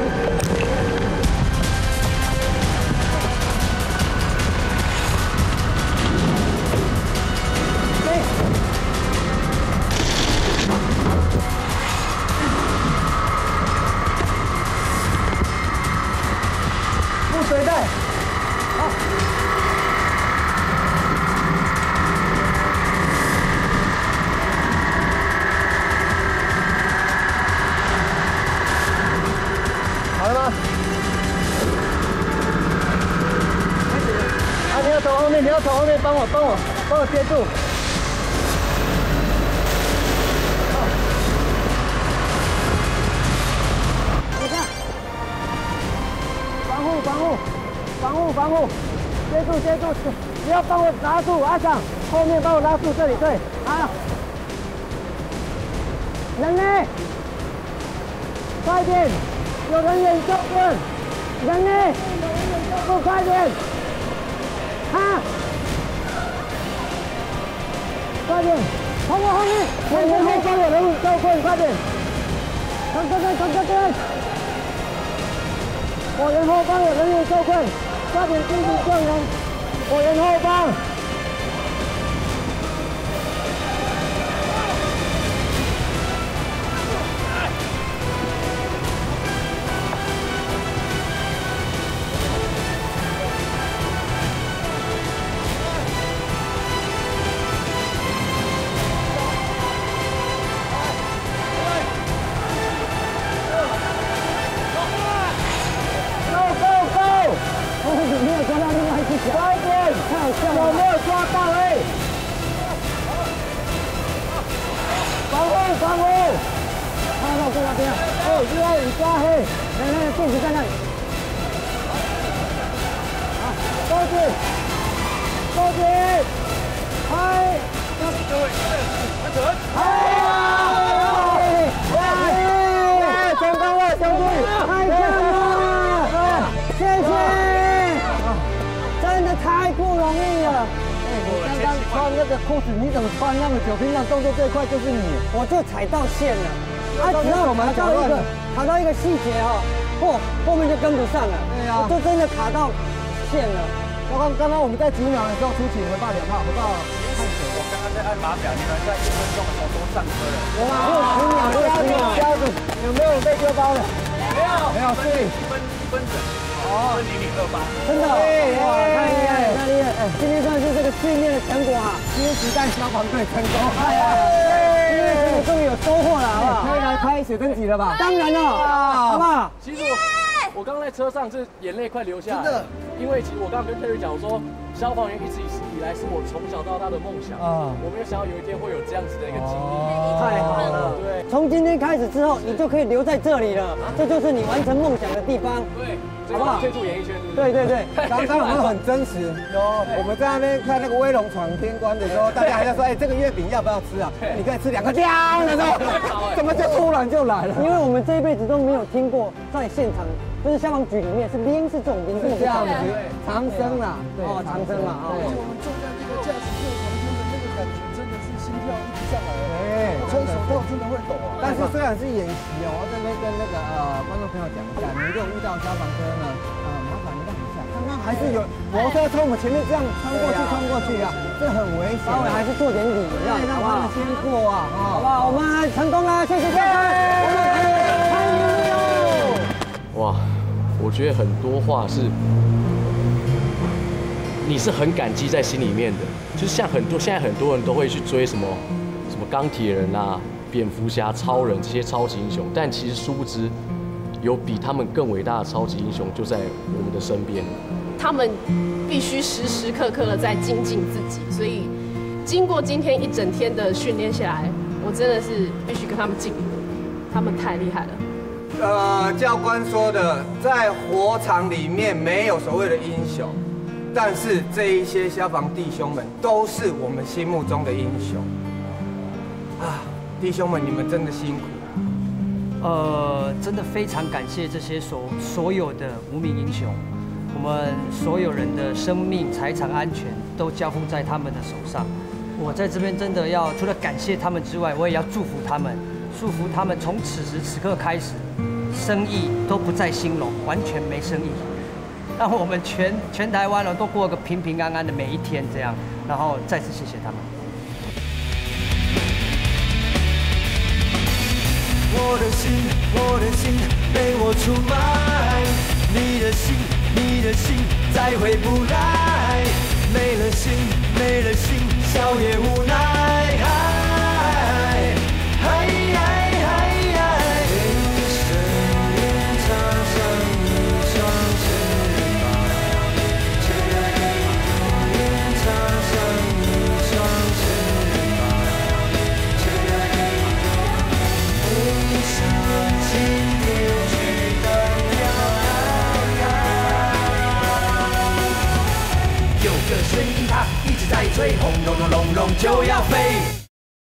布水袋，好。好了吗？啊，你要从后面，你要从后面帮我，帮我，帮我接住。你看，防护，防护，防护，防护，接住，接住，你要帮我拉住，阿翔，后面帮我拉住这里，对，好。人呢？快点！ 有人员救棍，人呢？不快点！啊！快点！从我后面，我人后方有人物救棍，快点！从这边，从这边！我人后方有人员救棍，快点进行救援！我人后方。 哎坐那边。哎，另外五抓黑，来来来，电池在那里。好，高举，高举，嗨，各位，安全，嗨，哎，成功了，兄弟，太棒了，谢谢，真的太不容易了。 刚刚穿那个裤子，你怎么穿那么久？平常动作最快就是你，我就踩到线了。啊，只要我们卡到一个卡到一个细节哈，后后面就跟不上了。对啊，就真的卡到线了。刚刚刚刚我们在几秒的时候出勤回报两炮，回报看水。我刚刚在按码表，你们在一分钟的时候都上车了。有吗？六十秒，六十秒。这样子，有没有人被丢包的？没有，没有，是一分一分整。 哦，零零二八，真的，哇，太厉害，太厉害！哎，今天算是这个训练的成果哈，新时代消防队成功，哎呀，今天成果终于有收获了，好不好？可以来拍写真集了吧？当然了，好不好？ 其实我我刚在车上是眼泪快流下来，真的，因为其实我刚刚跟 Terry 讲，我说消防员一直以来是我从小到大的梦想啊，我没有想到有一天会有这样子的一个经历， 太好了，对，从今天开始之后，你就可以留在这里了，这就是你完成梦想的地方，对。 好不好？退出演艺圈， 对对对， 刚刚我们很真实。有，我们在那边看那个威龙闯天关的时候，大家还在说，哎，这个月饼要不要吃啊？你可以吃两个，这样的时候，怎么就突然就来了？ 因为我们这一辈子都没有听过，在现场就是消防局里面是铃是这种铃，是这样子，长生啦，哦，长生嘛，哦。而且我们坐在这个驾驶座旁边的那个感觉，真的是心跳一直上来，哎，吹手套真的会抖啊。但是虽然是演习哦，我这边跟那个呃观众朋友讲一下，你如果遇到消防车呢，呃，麻烦让一下。刚刚还是有摩托车从我们前面这样穿过去，穿过去啊，这很危险。稍微还是做点礼，让让他们先过啊，好不好？我们成功了，谢谢大家，我们开年了。 哇，我觉得很多话是。 你是很感激在心里面的，就是像很多现在很多人都会去追什么什么钢铁人啊、蝙蝠侠、超人这些超级英雄，但其实殊不知，有比他们更伟大的超级英雄就在我们的身边。 他们必须时时刻刻的在精进自己，所以经过今天一整天的训练下来，我真的是必须跟他们敬礼，他们太厉害了。 呃，教官说的，在火场里面没有所谓的英雄。 但是这一些消防弟兄们都是我们心目中的英雄啊！弟兄们，你们真的辛苦。 呃，真的非常感谢这些所所有的无名英雄，我们所有人的生命财产安全都交付在他们的手上。我在这边真的要除了感谢他们之外，我也要祝福他们，祝福他们从此时此刻开始，生意都不再兴隆，完全没生意。 让我们全全台湾人都过个平平安安的每一天，这样，然后再次谢谢他们。 我的心，我的心被我出卖，你的心，你的心再回不来，没了心，没了心，笑也无奈。有个声音它一直在吹，轰隆隆隆隆就要飞。